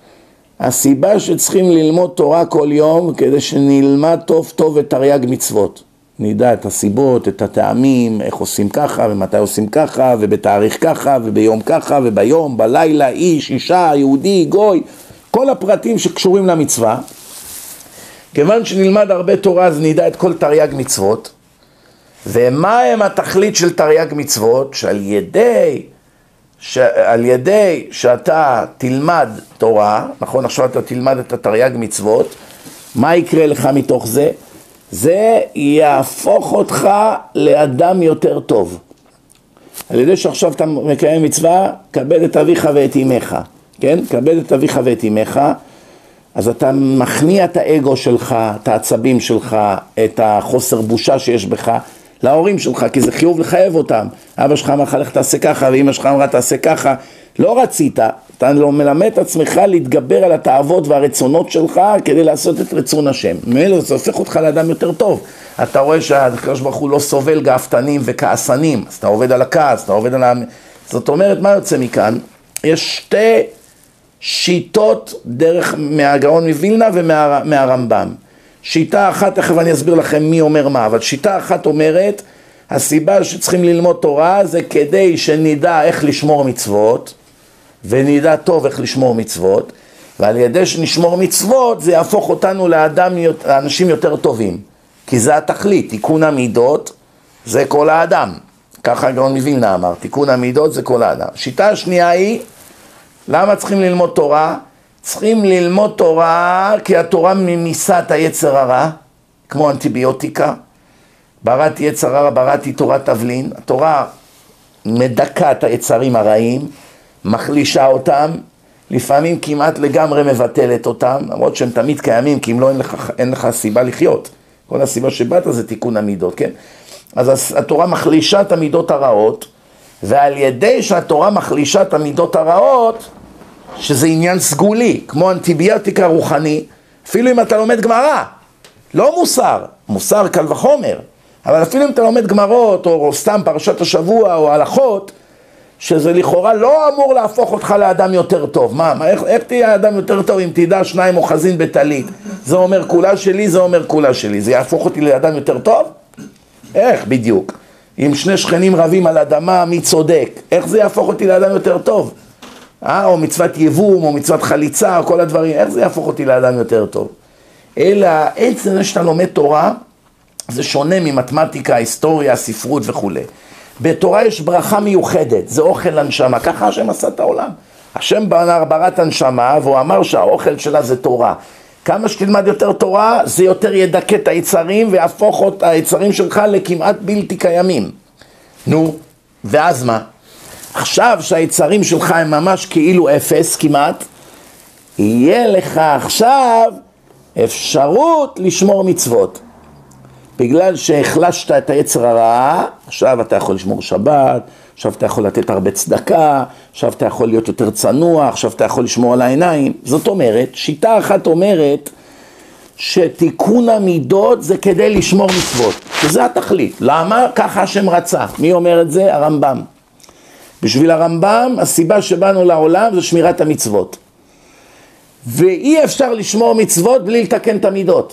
הסיבה שצריכים ללמוד תורה כל יום כדי שנלמד טוב טוב את תרי"ג מצוות. נדע את הסיבות, את הטעמים, איך עושים ככה ומתי עושים ככה ובתאריך ככה וביום ככה וביום, בלילה, איש, אישה, יהודי, גוי, כל הפרטים שקשורים למצווה. כיוון שנלמד הרבה תורה אז נדע את כל תרי"ג מצוות. ומה הם התכלית של תרי"ג מצוות? שעל ידי... שעל ידי שאתה תלמד תורה, נכון, עכשיו אתה תלמד את התרי"ג מצוות, מה יקרה לך מתוך זה? זה יהפוך אותך לאדם יותר טוב. על ידי שעכשיו אתה מקיים מצווה, כבד את אביך ואת אמך, כן? כבד את אביך ואת אמך, אז אתה מכניע את האגו שלך, את העצבים שלך, את החוסר בושה שיש בך, להורים שלך, כי זה חיוב לחייב אותם. אבא שלך אמר לך לך תעשה ככה, ואמא שלך אמרה תעשה ככה. לא רצית, אתה לא מלמד את עצמך להתגבר על התאוות והרצונות שלך כדי לעשות את רצון השם. ממילא זה הופך אותך לאדם יותר טוב. אתה רואה שהקדוש ברוך הוא לא סובל גאוותנים וכעסנים, אז אתה עובד על הכעס, אתה עובד על ה... זאת אומרת, מה יוצא מכאן? יש שתי שיטות דרך מהגאון מווילנה ומהרמב"ם. שיטה אחת, תכף אני אסביר לכם מי אומר מה, אבל שיטה אחת אומרת, הסיבה שצריכים ללמוד תורה זה כדי שנדע איך לשמור מצוות, ונדע טוב איך לשמור מצוות, ועל ידי שנשמור מצוות זה יהפוך אותנו לאדם, לאנשים יותר טובים, כי זה התכלית, תיקון המידות זה כל האדם, ככה הגאון מווילנה אמר, תיקון המידות זה כל האדם. שיטה השנייה היא, למה צריכים ללמוד תורה? צריכים ללמוד תורה כי התורה ממיסה את היצר הרע, כמו אנטיביוטיקה. בראתי יצר הרע, בראתי תורת תבלין. התורה מדכא את היצרים הרעים, מחלישה אותם, לפעמים כמעט לגמרי מבטלת אותם, למרות שהם תמיד קיימים, כי אם לא אין לך, אין לך סיבה לחיות. כל הסיבה שבאת זה תיקון המידות, כן? אז התורה מחלישה את המידות הרעות, ועל ידי שהתורה מחלישה את המידות הרעות, שזה עניין סגולי, כמו אנטיביוטיקה רוחני, אפילו אם אתה לומד גמרא, לא מוסר, מוסר קל וחומר, אבל אפילו אם אתה לומד גמרות, או, או סתם פרשת השבוע, או הלכות, שזה לכאורה לא אמור להפוך אותך לאדם יותר טוב. מה, מה איך, איך תהיה אדם יותר טוב אם תדע שניים אוחזין בטלית? זה אומר כולה שלי, זה אומר כולה שלי. זה יהפוך אותי לאדם יותר טוב? איך בדיוק? אם שני שכנים רבים על אדמה, מי צודק? איך זה יהפוך אותי לאדם יותר טוב? אה, או מצוות יבום, או מצוות חליצה, או כל הדברים. איך זה יהפוך אותי לאדם יותר טוב? אלא עצם זה שאתה לומד תורה, זה שונה ממתמטיקה, היסטוריה, ספרות וכו'. בתורה יש ברכה מיוחדת, זה אוכל הנשמה, ככה השם עשה את העולם. השם ברא את הנשמה, והוא אמר שהאוכל שלה זה תורה. כמה שתלמד יותר תורה, זה יותר ידכא את היצרים, ויהפוך את היצרים שלך לכמעט בלתי קיימים. נו, ואז מה? עכשיו שהיצרים שלך הם ממש כאילו אפס כמעט, יהיה לך עכשיו אפשרות לשמור מצוות. בגלל שהחלשת את היצר הרע, עכשיו אתה יכול לשמור שבת, עכשיו אתה יכול לתת הרבה צדקה, עכשיו אתה יכול להיות יותר צנוע, עכשיו אתה יכול לשמור על העיניים. זאת אומרת, שיטה אחת אומרת שתיקון המידות זה כדי לשמור מצוות, שזה התכלית. למה? ככה השם רצה. מי אומר את זה? הרמב"ם. בשביל הרמב"ם, הסיבה שבאנו לעולם זה שמירת המצוות. ואי אפשר לשמור מצוות בלי לתקן את המידות.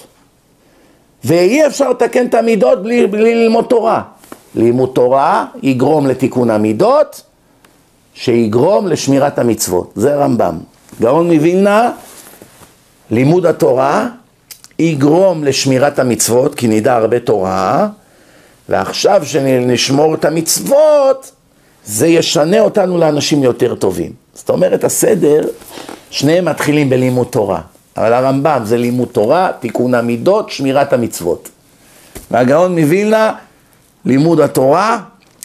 ואי אפשר לתקן את המידות בלי, בלי ללמוד תורה. לימוד תורה יגרום לתיקון המידות, שיגרום לשמירת המצוות. זה רמב"ם. גאון מווילנה, לימוד התורה יגרום לשמירת המצוות, כי נדע הרבה תורה, ועכשיו שנשמור את המצוות, זה ישנה אותנו לאנשים יותר טובים. זאת אומרת, הסדר, שניהם מתחילים בלימוד תורה. אבל הרמב"ם זה לימוד תורה, תיקון המידות, שמירת המצוות. והגאון מווילנה, לימוד התורה,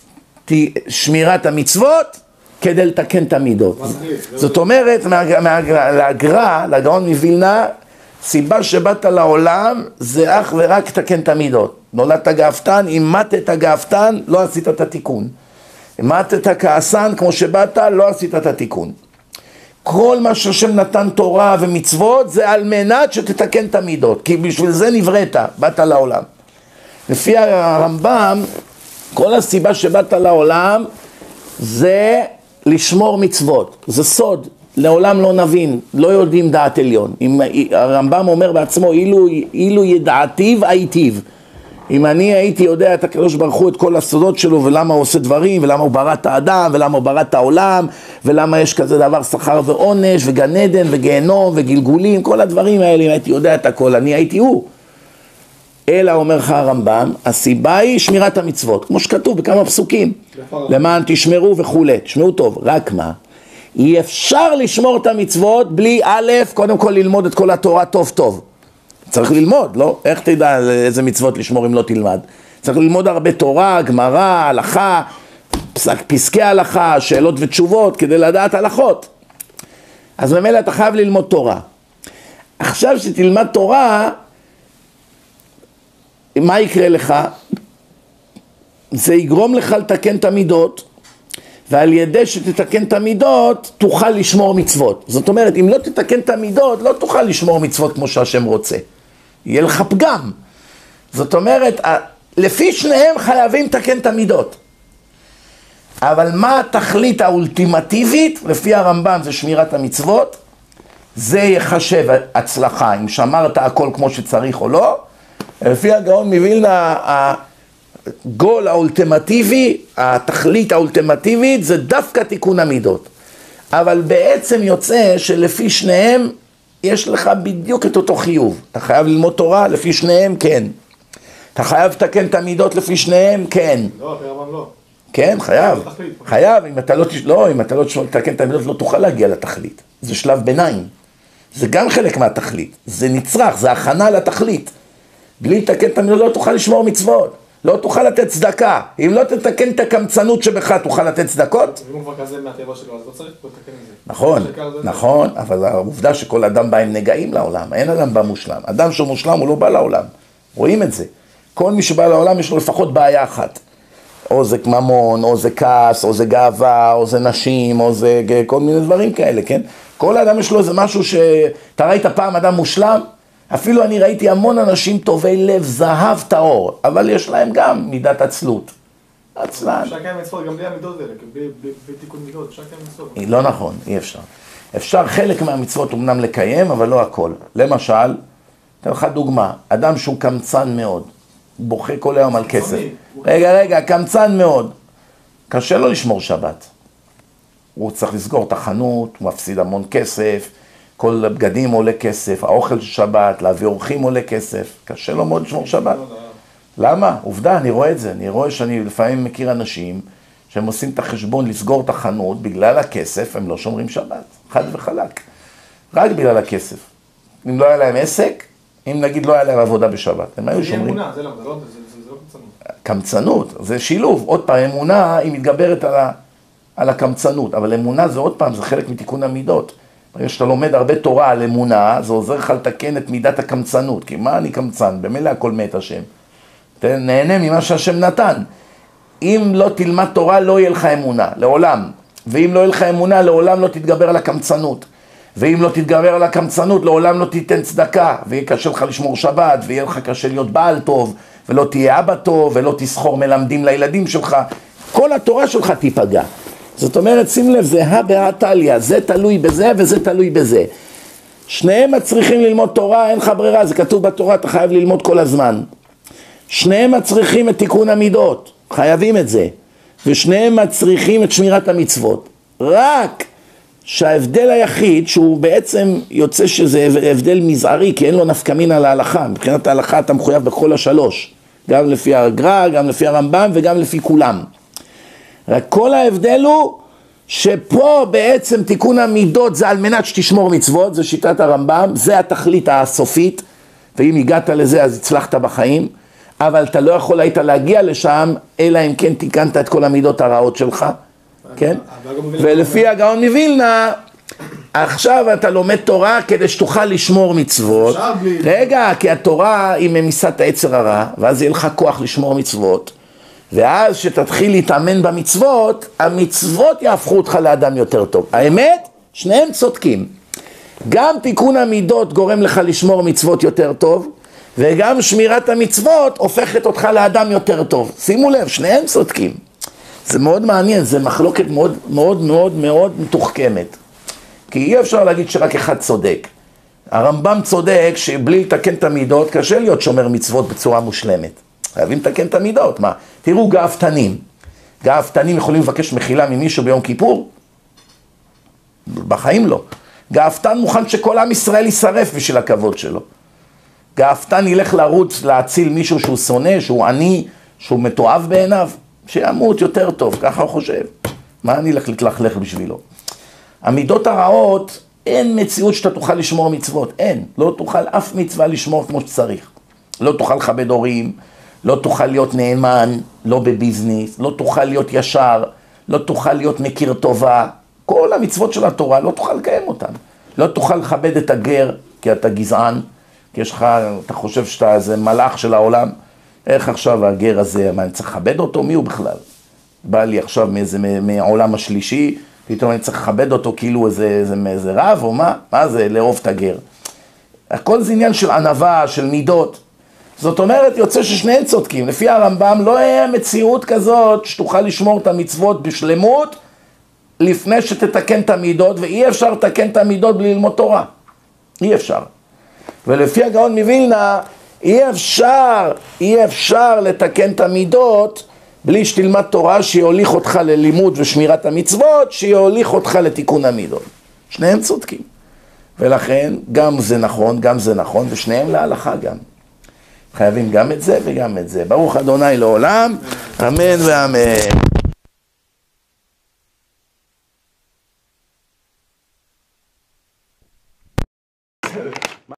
שמירת המצוות, כדי לתקן את המידות. זאת אומרת, להגר"א, לגאון מווילנה, סיבה שבאת לעולם, זה אך ורק תקן את המידות. נולדת גאוותן, אם מתת גאוותן, לא עשית את התיקון. אם מתת כעסן, כמו שבאת, לא עשית את התיקון. כל מה שהשם נתן תורה ומצוות זה על מנת שתתקן את המידות, כי בשביל זה נבראת, באת לעולם. לפי הרמב"ם, כל הסיבה שבאת לעולם זה לשמור מצוות, זה סוד, לעולם לא נבין, לא יודעים דעת עליון. אם, הרמב"ם אומר בעצמו, אילו, אילו ידעתיו הייתיו. אם אני הייתי יודע את הקדוש ברוך הוא את כל הסודות שלו ולמה הוא עושה דברים ולמה הוא ברא את האדם ולמה הוא ברא את העולם ולמה יש כזה דבר שכר ועונש וגן עדן וגיהנום וגלגולים, כל הדברים האלה, אם הייתי יודע את הכל, אני הייתי הוא. אלא אומר לך הרמב"ם, הסיבה היא שמירת המצוות, כמו שכתוב בכמה פסוקים, למען תשמרו וכו'. תשמעו טוב, רק מה? אי אפשר לשמור את המצוות בלי א', קודם כל ללמוד את כל התורה טוב טוב. צריך ללמוד, לא? איך תדע איזה מצוות לשמור אם לא תלמד? צריך ללמוד הרבה תורה, גמרא, הלכה, פסק, פסקי הלכה, שאלות ותשובות, כדי לדעת הלכות. אז ממילא אתה חייב ללמוד תורה. עכשיו שתלמד תורה, מה יקרה לך? זה יגרום לך לתקן את המידות, ועל ידי שתתקן את המידות, תוכל לשמור מצוות. זאת אומרת, אם לא תתקן את המידות, לא תוכל לשמור מצוות כמו שהשם רוצה. יהיה לך פגם. זאת אומרת, לפי שניהם חייבים לתקן את המידות. אבל מה התכלית האולטימטיבית? לפי הרמב"ם זה שמירת המצוות. זה יחשב הצלחה, אם שמרת הכל כמו שצריך או לא. לפי הגאון מווילנה, הגול האולטימטיבי, התכלית האולטימטיבית, זה דווקא תיקון המידות. אבל בעצם יוצא שלפי שניהם, יש לך בדיוק את אותו חיוב. אתה חייב ללמוד תורה, לפי שניהם, כן. אתה חייב לתקן את המידות לפי שניהם, כן. לא, כרבם לא. כן, חייב. חייב, אם אתה לא, לא, אם אתה לא תתקן את המידות, לא תוכל להגיע לתכלית. זה שלב ביניים. זה גם חלק מהתכלית. זה נצרך, זה הכנה לתכלית. בלי לתקן את המידות, לא תוכל לשמור מצוות. לא תוכל לתת צדקה. אם לא תתקן את הקמצנות שבך, תוכל לתת צדקות? אם הוא כבר כזה מהטבע שלו, אז לא צריך לתקן את זה. נכון, נכון, אבל העובדה שכל אדם בא עם נגעים לעולם, אין אדם בא מושלם. אדם שהוא מושלם הוא לא בא לעולם. רואים את זה. כל מי שבא לעולם יש לו לפחות בעיה אחת. או זה ממון, או זה כעס, או זה גאווה, או זה נשים, או זה כל מיני דברים כאלה, כן? כל אדם יש לו איזה משהו ש... אתה ראית פעם אדם מושלם? אפילו אני ראיתי המון אנשים טובי לב, זהב טהור, אבל יש להם גם מידת עצלות. עצלן. אפשר לקיים מצוות גם בלי המידות האלה, בלי תיקון מידות, אפשר לקיים מצוות. לא נכון, אי אפשר. אפשר חלק מהמצוות אמנם לקיים, אבל לא הכל. למשל, אתן לך דוגמה, אדם שהוא קמצן מאוד, בוכה כל היום על כסף. רגע, רגע, קמצן מאוד. קשה לו לשמור שבת. הוא צריך לסגור את החנות, הוא מפסיד המון כסף, כל הבגדים עולה כסף, האוכל של שבת, להביא אורחים עולה כסף. קשה לו מאוד לשמור שבת. למה? עובדה, אני רואה את זה. אני רואה שאני לפעמים מכיר אנשים שהם עושים את החשבון לסגור את החנות, בגלל הכסף הם לא שומרים שבת. חד וחלק. רק בגלל הכסף. אם לא היה להם עסק, אם נגיד לא היה להם עבודה בשבת, הם היו שומרים. זה אמונה, זה לא, זה לא, זה לא קמצנות. קמצנות, זה שילוב. עוד פעם, אמונה היא מתגברת על, ה, על הקמצנות, אבל אמונה זה עוד פעם, זה חלק מתיקון המידות. ברגע שאתה לומד הרבה תורה על אמונה, זה עוזר לך לתקן את מידת הקמצנות. כי מה אני קמצן? במילא הכל מת השם. נהנה ממה שהשם נתן. אם לא תלמד תורה, לא יהיה לך אמונה, לעולם. ואם לא יהיה לך אמונה, לעולם לא תתגבר על הקמצנות. ואם לא תתגבר על הקמצנות, לעולם לא תיתן צדקה, ויהיה קשה לך לשמור שבת, ויהיה לך קשה להיות בעל טוב, ולא תהיה אבא טוב, ולא תסחור מלמדים לילדים שלך. כל התורה שלך תיפגע. זאת אומרת, שים לב, זה הא בהא תליא, זה תלוי בזה וזה תלוי בזה. שניהם מצריכים ללמוד תורה, אין לך ברירה, זה כתוב בתורה, אתה חייב ללמוד כל הזמן. שניהם מצריכים את תיקון המידות, חייבים את זה. ושניהם מצריכים את שמירת המצוות. רק שההבדל היחיד, שהוא בעצם יוצא שזה הבדל מזערי, כי אין לו נפקא מינה להלכה. מבחינת ההלכה אתה מחויב בכל השלוש. גם לפי הגר"א, גם לפי הרמב"ם וגם לפי כולם. רק כל ההבדל הוא שפה בעצם תיקון המידות זה על מנת שתשמור מצוות, זה שיטת הרמב"ם, זה התכלית הסופית, ואם הגעת לזה אז הצלחת בחיים, אבל אתה לא יכול היית להגיע לשם, אלא אם כן תיקנת את כל המידות הרעות שלך, כן? ולפי הגאון מווילנה, עכשיו אתה לומד תורה כדי שתוכל לשמור מצוות. רגע, כי התורה היא ממיסת היצר הרע, ואז יהיה לך כוח לשמור מצוות, ואז שתתחיל להתאמן במצוות, המצוות יהפכו אותך לאדם יותר טוב. האמת, שניהם צודקים. גם תיקון המידות גורם לך לשמור מצוות יותר טוב, וגם שמירת המצוות הופכת אותך לאדם יותר טוב. שימו לב, שניהם צודקים. זה מאוד מעניין, זה מחלוקת מאוד מאוד מאוד מאוד מתוחכמת. כי אי אפשר להגיד שרק אחד צודק. הרמב"ם צודק שבלי לתקן את המידות, קשה להיות שומר מצוות בצורה מושלמת. חייבים לתקן את המידות, מה? תראו גאוותנים. גאוותנים יכולים לבקש מחילה ממישהו ביום כיפור? בחיים לא. גאוותן מוכן שכל עם ישראל יישרף בשביל הכבוד שלו. גאוותן ילך לרוץ להציל מישהו שהוא שונא, שהוא עני, שהוא מתועב בעיניו, שימות יותר טוב, ככה הוא חושב. מה אני אלך להתלכלך בשבילו? המידות הרעות, אין מציאות שאתה תוכל לשמור מצוות, אין. לא תוכל אף מצווה לשמור כמו שצריך. לא תוכל לכבד הורים, לא תוכל להיות נאמן, לא בביזנס, לא תוכל להיות ישר, לא תוכל להיות מכיר טובה. כל המצוות של התורה לא תוכל לקיים אותן. לא תוכל לכבד את הגר, כי אתה גזען, כי יש לך, אתה חושב שאתה איזה מלאך של העולם. איך עכשיו הגר הזה, מה, אני צריך לכבד אותו? מי הוא בכלל? בא לי עכשיו מאיזה, מעולם השלישי, פתאום אני צריך לכבד אותו כאילו איזה, איזה, איזה רב, או מה? מה זה לאהוב את הגר? הכל זה עניין של ענווה, של מידות. זאת אומרת, יוצא ששניהם צודקים. לפי הרמב"ם לא יהיה מציאות כזאת שתוכל לשמור את המצוות בשלמות, לפני שתתקן את המידות, ואי אפשר לתקן את המידות בלי ללמוד תורה. אי אפשר. ולפי הגאון מווילנה, אי אפשר, אי אפשר לתקן את המידות, בלי שתלמד תורה שיוליך אותך ללימוד ושמירת המצוות, שיוליך אותך לתיקון המידות. שניהם צודקים. ולכן, גם זה נכון, גם זה נכון, ושניהם להלכה גם. חייבים גם את זה וגם את זה. ברוך אדוני לעולם, אמן ואמן.